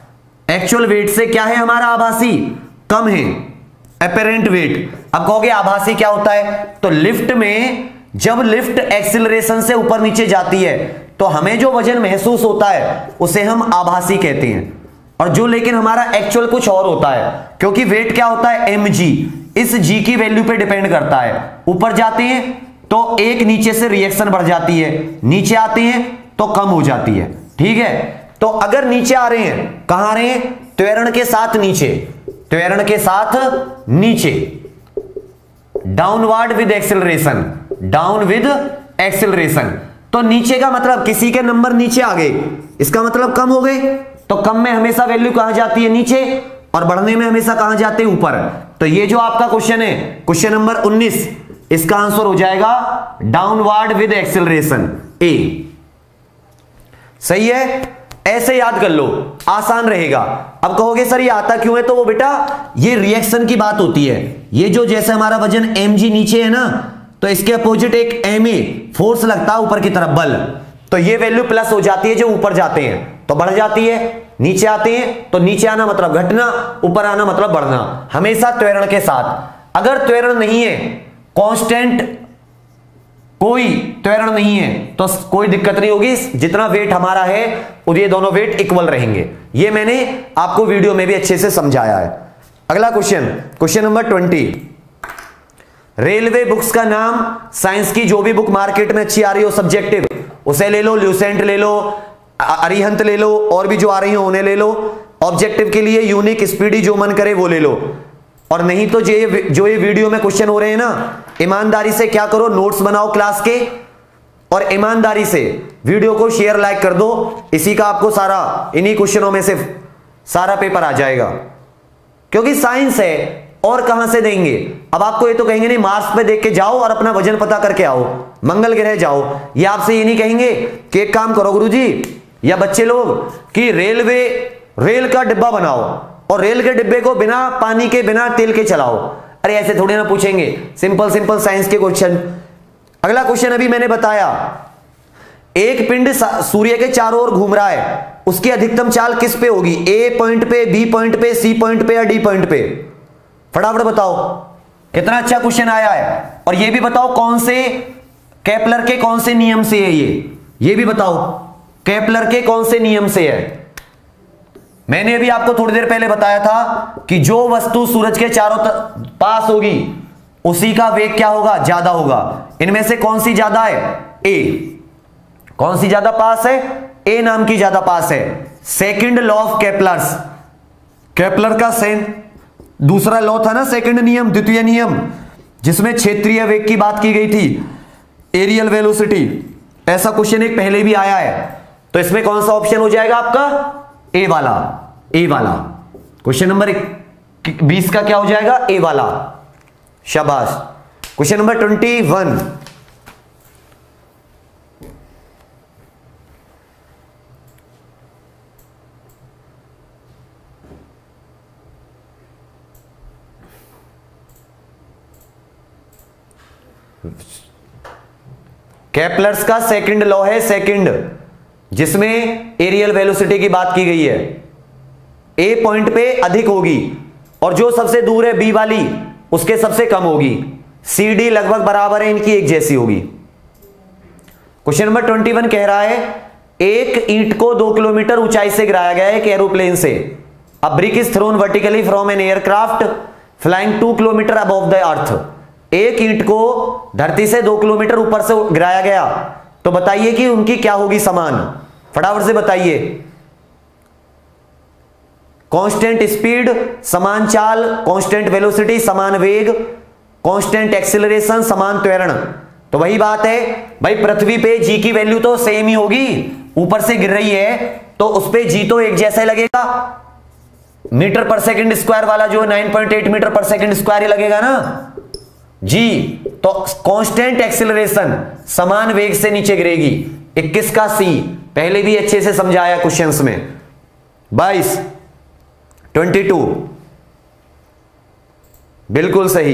एक्चुअल वेट से क्या है हमारा आभासी, कम है, अपेरेंट वेट। अब कहोगे आभासी क्या होता है, तो लिफ्ट में जब लिफ्ट एक्सीलरेशन से ऊपर नीचे जाती है तो हमें जो वजन महसूस होता है उसे हम आभासी कहते हैं, और जो लेकिन हमारा एक्चुअल कुछ और होता है, क्योंकि वेट क्या होता है एम जी, इस जी की वैल्यू पे डिपेंड करता है। ऊपर जाते हैं तो एक नीचे से रिएक्शन बढ़ जाती है, नीचे आते हैं तो कम हो जाती है, ठीक है। तो अगर नीचे आ रहे हैं, कहां आ रहे हैं, त्वरण के साथ नीचे, त्वरण के साथ नीचे, downward with acceleration, down with acceleration, तो नीचे का मतलब किसी के नंबर नीचे आ गए, इसका मतलब कम हो गए, तो कम में हमेशा वैल्यू कहां जाती है, नीचे, और बढ़ने में हमेशा कहां जाते हैं, ऊपर। तो ये जो आपका क्वेश्चन है, क्वेश्चन नंबर उन्नीस, इसका आंसर हो जाएगा डाउनवर्ड विद एक्सेलरेशन, ए। सही है, ऐसे याद कर लो, आसान रहेगा। अब कहोगे सर ये आता क्यों है, तो वो बेटा ये रिएक्शन की बात होती है। ये जो जैसे हमारा वजन mg नीचे है ना, तो इसके अपोजिट एक ma फोर्स लगता है ऊपर की तरफ, बल, तो ये वैल्यू प्लस हो जाती है, जो ऊपर जाते हैं तो बढ़ जाती है, नीचे आते हैं तो नीचे आना मतलब घटना, ऊपर आना मतलब बढ़ना, हमेशा त्वरण के साथ। अगर त्वरण नहीं है, कांस्टेंट कोई त्वरण नहीं है, तो कोई दिक्कत नहीं होगी, जितना वेट हमारा है और ये दोनों वेट इक्वल रहेंगे। ये मैंने आपको वीडियो में भी अच्छे से समझाया है। अगला question, question number twenty, railway books का नाम, साइंस की जो भी बुक मार्केट में अच्छी आ रही हो सब्जेक्टिव, उसे ले लो, ल्यूसेंट ले लो, अरिहंत ले लो, और भी जो आ रही हो उन्हें ले लो। ऑब्जेक्टिव के लिए यूनिक, स्पीडी, जो मन करे वो ले लो। और नहीं तो जो ये जो ये वीडियो में क्वेश्चन हो रहे हैं ना, ईमानदारी से क्या करो, नोट्स बनाओ क्लास के, और ईमानदारी से वीडियो को शेयर लाइक कर दो। इसी का आपको सारा, इन्हीं क्वेश्चनों में से सारा पेपर आ जाएगा, क्योंकि साइंस है, और कहां से देंगे। अब आपको ये तो कहेंगे नहीं मार्स पे देख के जाओ और अपना वजन पता करके आओ, मंगल ग्रह जाओ, ये आपसे ये नहीं कहेंगे कि एक काम करो गुरुजी या बच्चे लोग कि रेलवे रेल का डिब्बा बनाओ और रेल के डिब्बे को बिना पानी के, बिना तेल के चलाओ। अरे ऐसे थोड़ी ना पूछेंगे, सिंपल सिंपल साइंस के क्वेश्चन। अगला क्वेश्चन अभी मैंने बताया, एक पिंड सूर्य के चारों ओर घूम रहा है, उसकी अधिकतम चाल किस पे होगी, ए पॉइंट पे, बी पॉइंट पे, सी पॉइंट पे या डी पॉइंट पे। फटाफट बताओ, कितना अच्छा क्वेश्चन आया है। और ये भी बताओ कौन से केपलर के कौन से नियम से है ये ये भी बताओ केपलर के कौन से नियम से है। मैंने अभी आपको थोड़ी देर पहले बताया था कि जो वस्तु सूरज के चारों पास होगी उसी का वेग क्या होगा, ज्यादा होगा। इनमें से कौन सी ज्यादा है, ए। कौन सी ज्यादा पास है, ए नाम की ज्यादा पास है। Second law of Kepler's, Kepler का सेन दूसरा लॉ था ना, सेकंड नियम, द्वितीय नियम, जिसमें क्षेत्रीय वेग की बात की गई थी, एरियल वेलोसिटी। ऐसा क्वेश्चन एक पहले भी आया है, तो इसमें कौन सा ऑप्शन हो जाएगा आपका, ए वाला। ए वाला क्वेश्चन नंबर बीस का क्या हो जाएगा, ए वाला। शाबाश। Question number twenty one, Kepler's का सेकंड लॉ है, सेकंड, जिसमें एरियल वेलोसिटी की बात की गई है। ए पॉइंट पे अधिक होगी और जो सबसे दूर है बी वाली उसके सबसे कम होगी। सी डी लगभग बराबर है, इनकी एक जैसी होगी। क्वेश्चन नंबर ट्वेंटी वन कह रहा है, एक ईंट को दो किलोमीटर ऊंचाई से गिराया गया है एक एरोप्लेन से। A brick is thrown vertically from an aircraft flying two kilometre above the earth. एक ईंट को धरती से दो किलोमीटर ऊपर से गिराया गया, तो बताइए कि उनकी क्या होगी समान। फटाफट से बताइए। कांस्टेंट स्पीड समान चाल, कांस्टेंट वेलोसिटी समान वेग, कांस्टेंट एक्सीलरेशन समान त्वरण। तो वही बात है भाई, पृथ्वी पे जी की वैल्यू तो सेम ही होगी, ऊपर से गिर रही है तो उस पे जी तो एक जैसा ही लगेगा। मीटर पर सेकंड स्क्वायर वाला जो नौ पॉइंट आठ मीटर पर सेकंड स्क्वायर ही लगेगा ना जी। तो कांस्टेंट एक्सीलरेशन समान वेग से नीचे गिरेगी। इक्कीस का सी पहले भी अच्छे से समझाया क्वेश्चंस में। बाईस, ट्वेंटी टू बिल्कुल सही।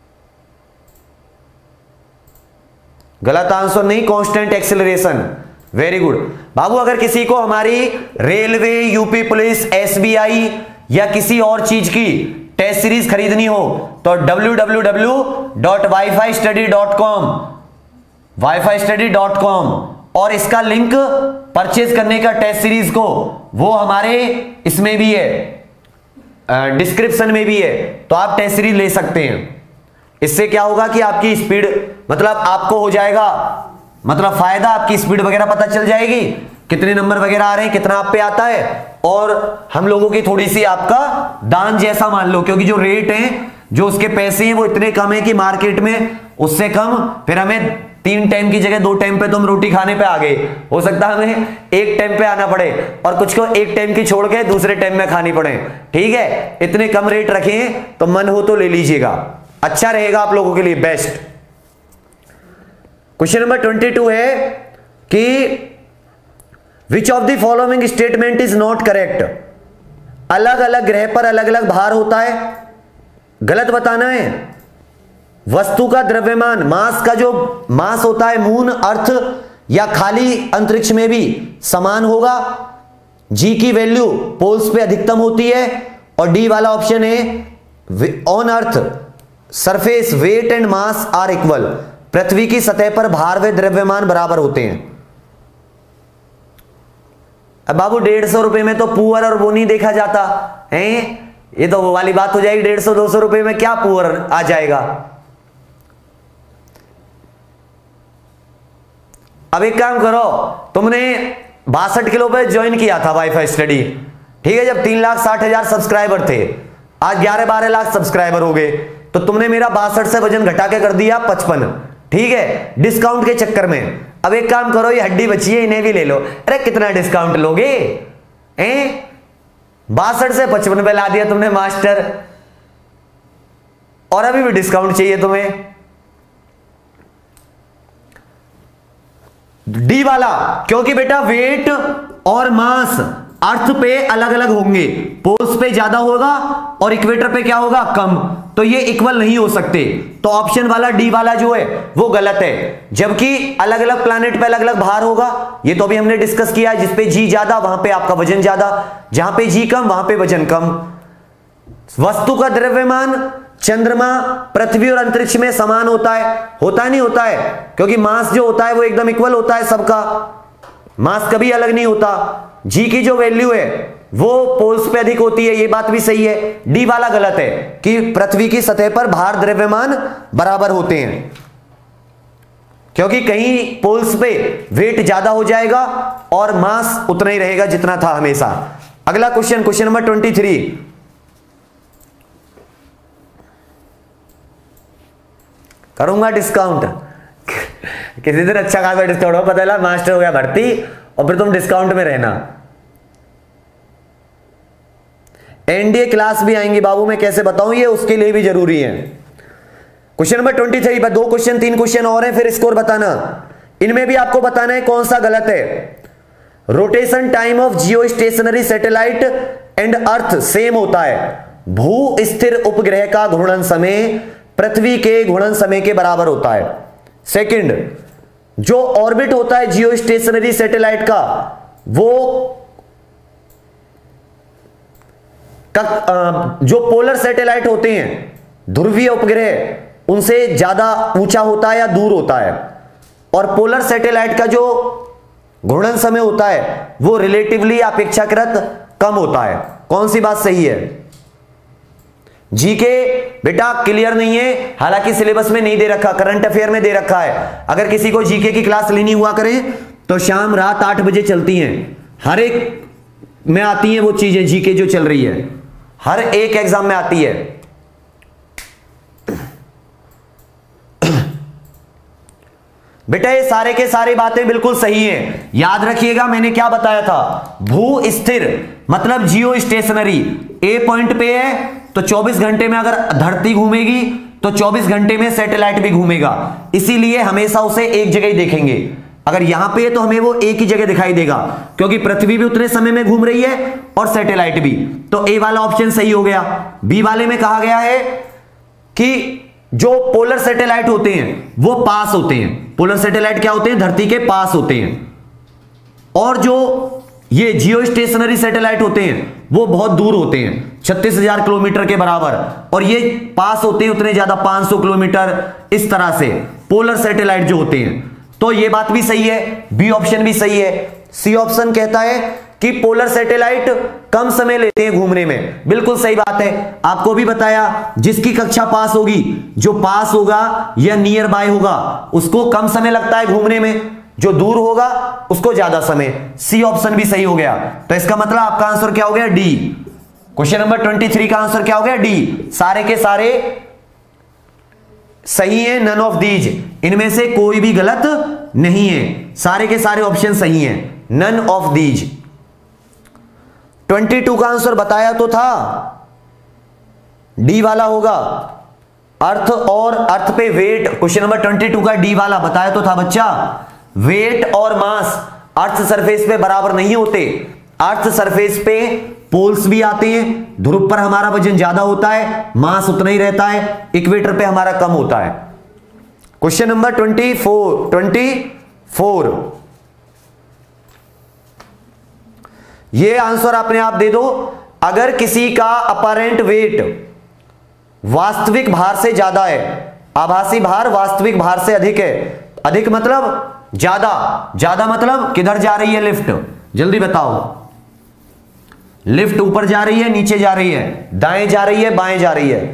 गलत आंसर नहीं, कांस्टेंट एक्सीलरेशन। वेरी गुड बाबू। अगर किसी को हमारी रेलवे, यूपी पुलिस, एसबीआई या किसी और चीज की टेस्ट सीरीज खरीदनी हो तो W W W dot wifi study dot com wifi study dot com और इसका लिंक परचेज करने का टेस्ट सीरीज को वो हमारे इसमें भी है, डिस्क्रिप्शन में भी है, तो आप टेस्ट सीरीज ले सकते हैं। इससे क्या होगा कि आपकी स्पीड मतलब आपको हो जाएगा मतलब फायदा, आपकी स्पीड वगैरह पता चल जाएगी, कितने नंबर वगैरह आ रहे हैं, कितना आप पे आता है, और हम लोगों की थोड़ी सी आपका दान जैसा मान लो, क्योंकि जो रेट है, जो उसके पैसे हैं वो इतने कम है कि मार्केट में उससे कम, फिर हमें तीन टाइम की जगह दो टाइम पे तो हम रोटी खाने पे आ गए, हो सकता है हमें एक टाइम पे आना पड़े और कुछ को एक टाइम की छोड़ के दूसरे टाइम में खानी पड़े। ठीक है, इतने कम रेट रखें तो मन हो तो ले लीजिएगा, अच्छा रहेगा आप लोगों के लिए, best. Question number twenty two है कि which of the following statement is not correct. अलग अलग ग्रह पर अलग अलग भार होता है, गलत बताना है। वस्तु का द्रव्यमान, मास का जो मास होता है मून, अर्थ या खाली अंतरिक्ष में भी समान होगा। जी की वैल्यू पोल्स पे अधिकतम होती है। और डी वाला ऑप्शन है on Earth surface weight and mass are equal. पृथ्वी की सतह पर भार व द्रव्यमान बराबर होते हैं। अब बाबू डेढ़ सौ रुपए में तो पुअर और वो नहीं देखा जाता है, ये तो वो वाली बात हो जाएगी। डेढ़ सौ दो सौ रुपए में क्या पुअर आ जाएगा। अब एक काम करो, तुमने बासठ किलो पे ज्वाइन किया था वाईफाई स्टडी, ठीक है, जब तीन लाख साठ हजार सब्सक्राइबर थे, आज ग्यारह बारह लाख सब्सक्राइबर हो गए, तो तुमने मेरा बासठ से वजन घटा के कर दिया पचपन, ठीक है, डिस्काउंट के चक्कर में। अब एक काम करो, ये हड्डी बची है, इन्हें भी ले लो। अरे कितना डिस्काउंट लोगे, हैं? बासठ से पचपन पे ला दिया तुमने मास्टर, और अभी भी डिस्काउंट चाहिए तुम्हें। डी वाला, क्योंकि बेटा वेट और मास अर्थ पे अलग अलग होंगे, पोल्स पे ज्यादा होगा और इक्वेटर पे क्या होगा, कम, तो ये इक्वल नहीं हो सकते। तो ऑप्शन वाला डी वाला जो है वो गलत है। जबकि अलग अलग प्लैनेट पे अलग अलग भार होगा, ये तो अभी हमने डिस्कस किया, जिसपे जी ज्यादा वहां पे आपका वजन ज्यादा, जहां पे जी कम वहां पे वजन कम। वस्तु का द्रव्यमान चंद्रमा, पृथ्वी और अंतरिक्ष में समान होता है, होता नहीं होता है, क्योंकि मास जो होता है वो एकदम इक्वल होता है सबका, मास कभी अलग नहीं होता। जी की जो वैल्यू है वो पोल्स पे अधिक होती है, ये बात भी सही है। डी वाला गलत है कि पृथ्वी की सतह पर भार द्रव्यमान बराबर होते हैं, क्योंकि कहीं पोल्स पे वेट ज्यादा हो जाएगा और मास उतना ही रहेगा जितना था हमेशा। अगला question, question number twenty three, करूंगा डिस्काउंट किसी दिन अच्छा खासा डिस्काउंट हो, पता चला मास्टर हो गया भर्ती और फिर तुम डिस्काउंट में रहना। एनडीए क्लास भी आएंगी बाबू, मैं कैसे बताऊं, ये उसके लिए भी जरूरी है। क्वेश्चन नंबर ट्वेंटी थ्री, दो क्वेश्चन तीन क्वेश्चन और हैं, फिर स्कोर बताना। इनमें भी आपको बताना है कौन सा गलत है। Rotation time of geostationary satellite and earth same होता है। भू स्थिर उपग्रह का घूर्णन समय पृथ्वी के घूर्णन समय के बराबर होता है। सेकंड, जो ऑर्बिट होता है जियो स्टेशनरी सैटेलाइट का, वो का, जो पोलर सैटेलाइट होते हैं, ध्रुवीय उपग्रह, उनसे ज्यादा ऊंचा होता है या दूर होता है। और पोलर सैटेलाइट का जो घूर्णन समय होता है वो रिलेटिवली अपेक्षाकृत कम होता है। कौन सी बात सही है? जीके बेटा क्लियर नहीं है, हालांकि सिलेबस में नहीं दे रखा, करंट अफेयर में दे रखा है। अगर किसी को जीके की क्लास लेनी हुआ करे तो शाम रात आठ बजे चलती हैं, हर एक में आती हैं वो चीजें, जीके जो चल रही है हर एक एग्जाम में आती है। बेटा ये सारे के सारे बातें बिल्कुल सही हैं, याद रखिएगा मैंने क्या बताया था। भू स्थिर मतलब जियो स्टेशनरी, ए पॉइंट पे है तो चौबीस घंटे में अगर धरती घूमेगी तो चौबीस घंटे में सैटेलाइट भी घूमेगा, इसीलिए हमेशा उसे एक जगह ही देखेंगे। अगर यहां पे है तो हमें वो एक ही जगह दिखाई देगा, क्योंकि पृथ्वी भी उतने समय में घूम रही है और सैटेलाइट भी। तो ए वाला ऑप्शन सही हो गया। बी वाले में कहा गया है कि जो पोलर सैटेलाइट होते हैं वो पास होते हैं। पोलर सैटेलाइट क्या होते हैं? धरती के पास होते हैं। और जो ये जियो स्टेशनरी सैटेलाइट होते हैं वो बहुत दूर होते हैं, छत्तीस हजार किलोमीटर के बराबर, और ये पास होते हैं उतने ज्यादा पाँच सौ किलोमीटर, इस तरह से पोलर सैटेलाइट जो होते हैं। तो ये बात भी सही है, बी ऑप्शन भी सही है। सी ऑप्शन कहता है कि पोलर सैटेलाइट कम समय लेते हैं घूमने में, बिल्कुल सही बात है। आपको भी बताया जिसकी कक्षा पास होगी, जो पास होगा या नियर बाय होगा, उसको कम समय लगता है घूमने में, जो दूर होगा उसको ज्यादा समय। सी ऑप्शन भी सही हो गया। तो इसका मतलब आपका आंसर क्या हो गया? डी। क्वेश्चन नंबर तेईस का आंसर क्या हो गया? डी। सारे के सारे सही है, नन ऑफ दीज, इनमें से कोई भी गलत नहीं है, सारे के सारे ऑप्शन सही हैं, नन ऑफ दीज। बाईस का आंसर बताया तो था, डी वाला होगा। अर्थ और अर्थ पे वेट, क्वेश्चन नंबर बाईस का डी वाला बताया तो था बच्चा। वेट और मास अर्थ सरफेस पे बराबर नहीं होते। अर्थ सरफेस पे पोल्स भी आते हैं, ध्रुव पर हमारा वजन ज्यादा होता है, मास उतना ही रहता है, इक्वेटर पे हमारा कम होता है। Question number twenty four twenty four ये आंसर अपने आप दे दो। अगर किसी का अपरेंट वेट वास्तविक भार से ज्यादा है, आभासी भार वास्तविक भार से अधिक है, अधिक मतलब ज्यादा, ज्यादा मतलब किधर जा रही है लिफ्ट? जल्दी बताओ। लिफ्ट ऊपर जा रही है, नीचे जा रही है, दाएं जा रही है, बाएं जा रही है?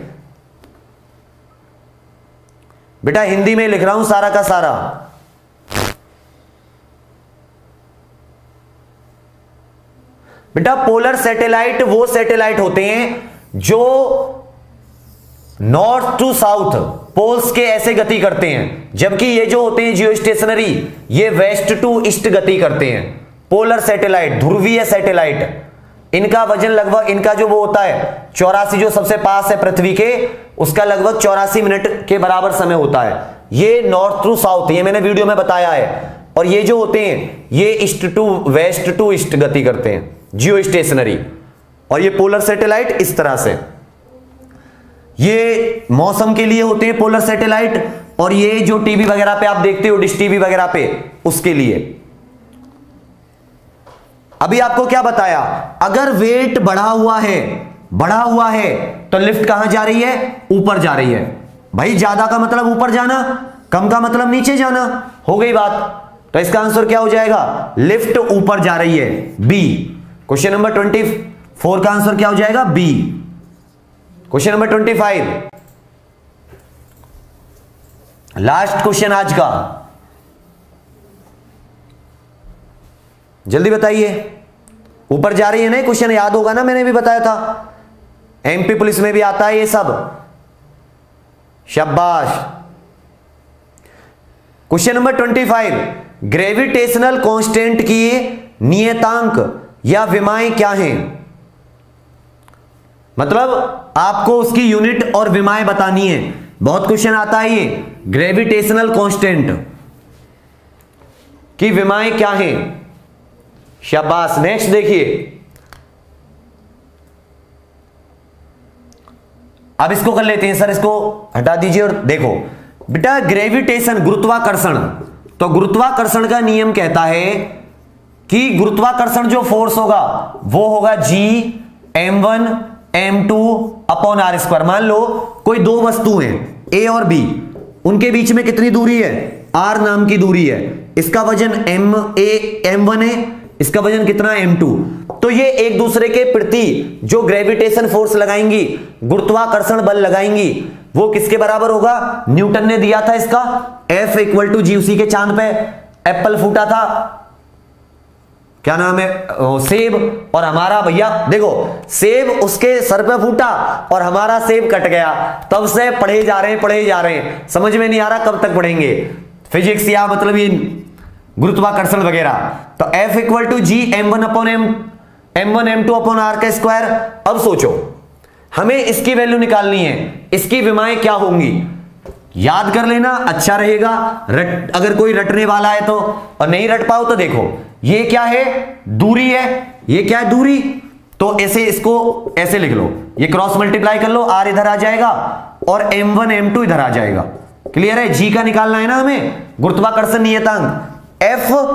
बेटा हिंदी में लिख रहा हूं सारा का सारा। बेटा पोलर सैटेलाइट वो सैटेलाइट होते हैं जो नॉर्थ टू साउथ पोल्स के ऐसे गति करते हैं, जबकि ये जो होते हैं जियो स्टेशनरी, ये वेस्ट टू ईस्ट गति करते हैं। पोलर सैटेलाइट, ध्रुवीय सैटेलाइट, इनका वजन लगभग, इनका जो वो होता है चौरासी, जो सबसे पास है पृथ्वी के, उसका लगभग चौरासी मिनट के बराबर समय होता है। ये नॉर्थ टू साउथ, ये मैंने वीडियो में बताया है। और ये जो होते हैं ये east to west to east गति करते हैं, जियो स्टेशनरी। और ये पोलर सैटेलाइट इस तरह से, ये मौसम के लिए होते हैं पोलर सैटेलाइट, और ये जो टीवी वगैरह पे आप देखते हो, डिश टीवी वगैरह पे, उसके लिए। अभी आपको क्या बताया? अगर वेट बढ़ा हुआ है, बढ़ा हुआ है तो लिफ्ट कहां जा रही है? ऊपर जा रही है। भाई ज्यादा का मतलब ऊपर जाना, कम का मतलब नीचे जाना, हो गई बात। तो इसका आंसर क्या हो जाएगा? लिफ्ट ऊपर जा रही है, B. Question number twenty four का आंसर क्या हो जाएगा? B. Question number twenty five, last question आज का, जल्दी बताइए। ऊपर जा रही है ना, क्वेश्चन याद होगा ना, मैंने भी बताया था, एमपी पुलिस में भी आता है ये सब। शाबाश। Question number twenty five, gravitational constant की नियतांक या विमाएं क्या हैं? मतलब आपको उसकी यूनिट और विमाएं बतानी है। बहुत क्वेश्चन आता है ये, ग्रेविटेशनल कांस्टेंट की विमाएं क्या हैं? शाबाश। नेक्स्ट देखिए, अब इसको कर लेते हैं सर, इसको हटा दीजिए और देखो बेटा, ग्रेविटेशन गुरुत्वाकर्षण, तो गुरुत्वाकर्षण का नियम कहता है कि गुरुत्वाकर्षण जो फोर्स होगा वो होगा G M one M two upon R square. मान लो कोई दो वस्तु हैं ए और बी, उनके बीच में कितनी दूरी है? आर नाम की दूरी है। इसका वजन एम ए एम वन है, इसका वजन कितना? M two. तो ये एक दूसरे के प्रति जो ग्रेविटेशन फोर्स लगाएंगी, गुरुत्वाकर्षण बल लगाएंगी, वो किसके बराबर होगा? न्यूटन ने दिया था इसका, F इक्वल टू जी। उसी के चांद पे एप्पल फूटा था, क्या नाम है, सेब, और हमारा भैया देखो सेब उसके सर पे फूटा और हमारा सेब कट गया। तब से पढ़े जा रहे हैं पढ़े जा रहे हैं, समझ में नहीं आ रहा कब तक पढ़ेंगे फिजिक्स या मतलब ये गुरुत्वाकर्षण वगैरह। तो F equal to G M one upon M M one M two upon R का स्क्वायर। अब सोचो हमें इसकी वैल्यू निकालनी है, इसकी विमाएं क्या होंगी? याद कर लेना, अच्छा रहेगा रट, अगर कोई रटने वाला है तो, और नहीं रट पाओ तो देखो ये क्या है? दूरी है। ये क्या है? दूरी। तो ऐसे इसको ऐसे लिख लो, ये क्रॉस मल्टीप्लाई कर लो, आर इधर आ जाएगा और एम वन एम टू इधर आ जाएगा। क्लियर है? जी का निकालना है ना हमें, गुरुत्वाकर्षण नियतांक। F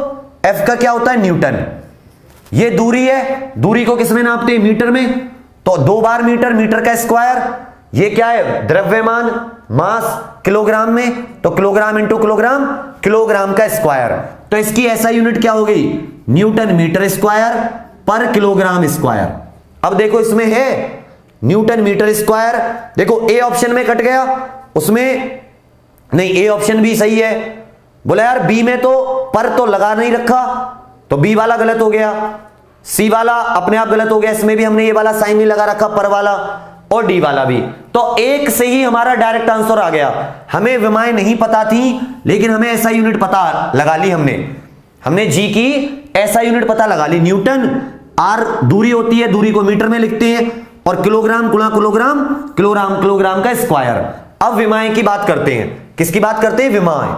एफ का क्या होता है? न्यूटन। ये दूरी है, दूरी को किसमें नापते हैं? मीटर में। तो दो बार मीटर, मीटर का स्क्वायर। ये क्या है? द्रव्यमान, मास किलोग्राम में, तो किलोग्राम इंटू किलोग्राम, किलोग्राम का स्क्वायर। तो इसकी ऐसा यूनिट क्या हो गई? न्यूटन मीटर स्क्वायर पर किलोग्राम स्क्वायर। अब देखो इसमें है न्यूटन मीटर स्क्वायर। देखो ए ऑप्शन में कट गया, उसमें नहीं, ए ऑप्शन भी सही है। बोला यार बी में तो पर तो लगा नहीं रखा, तो बी वाला गलत हो गया, सी वाला अपने आप गलत हो गया, इसमें भी हमने ये वाला साइन नहीं लगा रखा, पर वाला, और डी वाला भी। तो एक से ही हमारा डायरेक्ट आंसर आ गया। हमें विमाएं नहीं पता थी, लेकिन हमें ऐसा यूनिट पता लगा ली हमने हमने जी की ऐसा यूनिट पता लगा ली। न्यूटन, आर दूरी होती है, दूरी को मीटर में लिखते हैं, और किलोग्राम गुणा किलोग्राम, किलोग्राम किलोग्राम का स्क्वायर। अब विमाएं की बात करते हैं। किसकी बात करते हैं? विमाएं।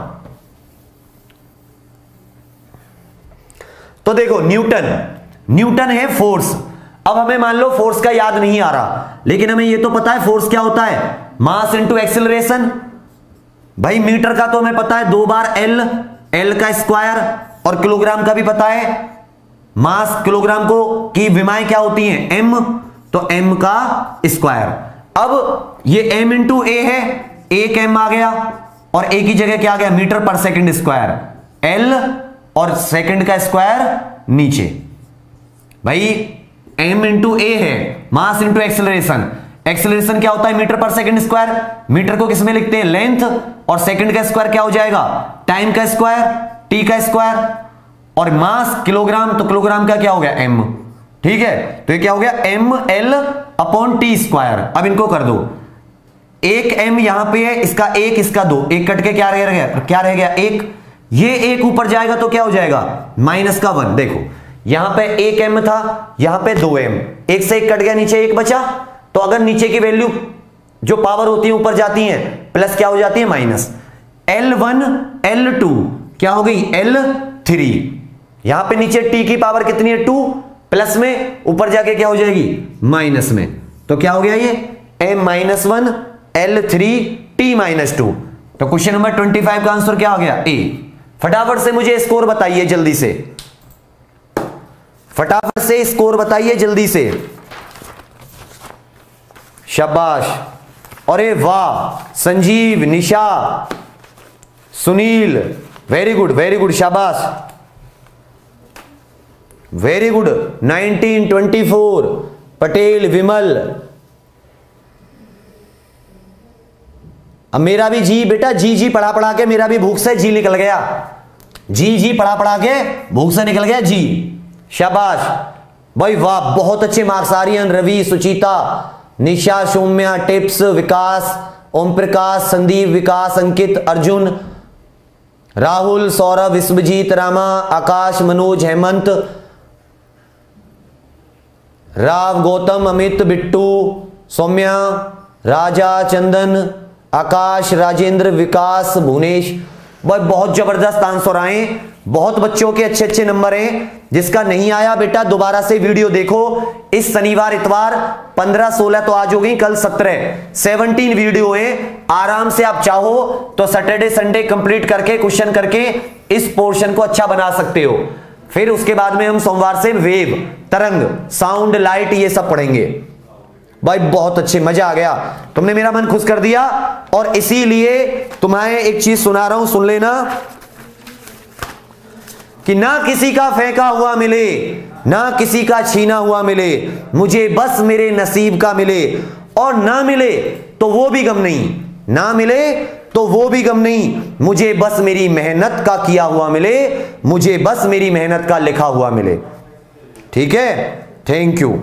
तो देखो न्यूटन, न्यूटन है फोर्स। अब हमें मान लो फोर्स का याद नहीं आ रहा, लेकिन हमें यह तो पता है फोर्स क्या होता है? Mass into acceleration. भाई मीटर का तो हमें पता है दो बार एल, एल का स्क्वायर, और किलोग्राम का भी पता है, मास किलोग्राम को की विमाएं क्या होती हैं? एम, तो एम का स्क्वायर। अब ये एम इंटू ए है, एक एम आ गया, और ए की जगह क्या आ गया? मीटर पर सेकंड स्क्वायर, एल और सेकंड का स्क्वायर नीचे। भाई एम इंटू ए है, मास इंटू एक्सेलरेशन। एक्सेलरेशन क्या होता है? मीटर पर सेकंड स्क्वायर। मीटर को किसमें लिखते हैं? लेंथ, और सेकंड का स्क्वायर क्या हो जाएगा? टाइम का स्क्वायर, टी का स्क्वायर, और मास किलोग्राम, तो किलोग्राम का क्या हो गया? एम। ठीक है, तो ये क्या हो गया? M L upon T square. अब इनको कर दो, एक एम यहां पे है, इसका एक, इसका दो, एक कट के क्या रह गया? क्या रह गया? एक। ये एक ऊपर जाएगा तो क्या हो जाएगा? माइनस का वन। देखो यहां पे एक एम था, यहां पे दो एम, एक से एक कट गया, नीचे एक बचा। तो अगर नीचे की वैल्यू जो पावर होती है ऊपर जाती है, प्लस क्या हो जाती है? Minus. L one L two क्या हो गई? L three. यहां पे नीचे टी की पावर कितनी है? टू, प्लस में, ऊपर जाके क्या हो जाएगी? माइनस में। तो क्या हो गया ये? M minus one L three T minus two. तो क्वेश्चन नंबर ट्वेंटी फाइव का आंसर क्या हो गया? ए। फटाफट से मुझे स्कोर बताइए जल्दी से, फटाफट से स्कोर बताइए जल्दी से। शाबाश, अरे वाह, Sanjeev, Nisha, Sunil, very good very good, शाबाश, very good. Nineteen twenty four, Patel, Vimal. अब मेरा भी जी बेटा, जी जी पढ़ा पढ़ा के मेरा भी भूख से जी निकल गया, जी जी पढ़ा पढ़ा के भूख से निकल गया जी। शाबाश भाई, वाह, बहुत अच्छे मार्क्स। आर्यन, रवि, सुचिता, निशा, सौम्या, टिप्स, विकास, ओम प्रकाश, संदीप, विकास, अंकित, अर्जुन, राहुल, सौरभ, विश्वजीत, रामा, आकाश, मनोज, हेमंत, राव, गौतम, अमित, बिट्टू, सौम्या, राजा, चंदन, आकाश, राजेंद्र, विकास, भुवनेश। बहुत जबरदस्त आंसर आए, बहुत बच्चों के अच्छे अच्छे नंबर हैं। जिसका नहीं आया बेटा दोबारा से वीडियो देखो। इस शनिवार इतवार पंद्रह सोलह तो आज हो गई, कल सत्रह, सेवनटीन वीडियो है। आराम से आप चाहो तो सैटरडे संडे कंप्लीट करके क्वेश्चन करके इस पोर्शन को अच्छा बना सकते हो। फिर उसके बाद में हम सोमवार से वेव, तरंग, साउंड, लाइट ये सब पढ़ेंगे। भाई बहुत अच्छे, मजा आ गया, तुमने मेरा मन खुश कर दिया। और इसीलिए तुम्हें एक चीज सुना रहा हूं, सुन लेना, कि ना किसी का फेंका हुआ मिले, ना किसी का छीना हुआ मिले, मुझे बस मेरे नसीब का मिले। और ना मिले तो वो भी गम नहीं, ना मिले तो वो भी गम नहीं, मुझे बस मेरी मेहनत का किया हुआ मिले, मुझे बस मेरी मेहनत का लिखा हुआ मिले। ठीक है, थैंक यू,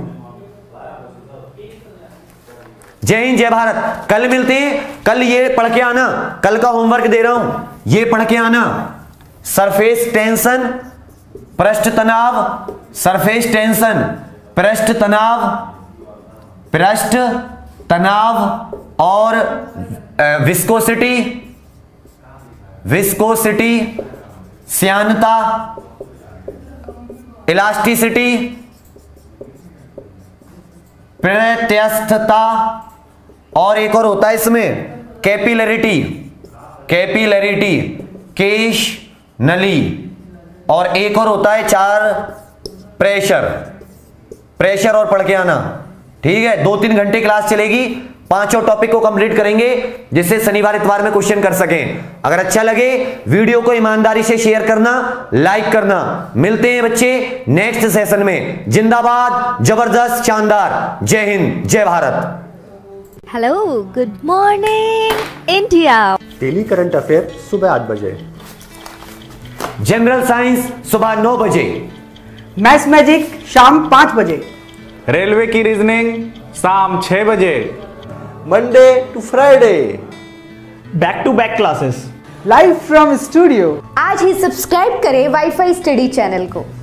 जय हिंद, जय भारत। कल मिलते हैं, कल ये पढ़ के आना, कल का होमवर्क दे रहा हूं, ये पढ़ के आना। सरफेस टेंशन, पृष्ठ तनाव, सरफेस टेंशन, पृष्ठ तनाव, पृष्ठ तनाव और विस्कोसिटी, विस्कोसिटी, श्यानता, इलास्टिसिटी, प्रत्यस्थता, और एक और होता है इसमें कैपिलरिटी, कैपिलरिटी, केश नली, और एक और होता है चार प्रेशर प्रेशर और पढ़ के आना। ठीक है, दो तीन घंटे क्लास चलेगी, पांचों टॉपिक को कंप्लीट करेंगे जिससे शनिवार इतवार में क्वेश्चन कर सकें। अगर अच्छा लगे वीडियो को ईमानदारी से शेयर करना, लाइक करना। मिलते हैं बच्चे नेक्स्ट सेशन में। जिंदाबाद, जबरदस्त, शानदार। जय हिंद, जय Bharat. Hello, good morning India. Daily current affair सुबह आठ बजे। जनरल साइंस सुबह नौ बजे। मैथ्स मैजिक शाम पाँच बजे। रेलवे की रीजनिंग शाम छह बजे। Monday to Friday. Back to back classes live from studio. आज ही सब्सक्राइब करें वाईफाई स्टडी चैनल को।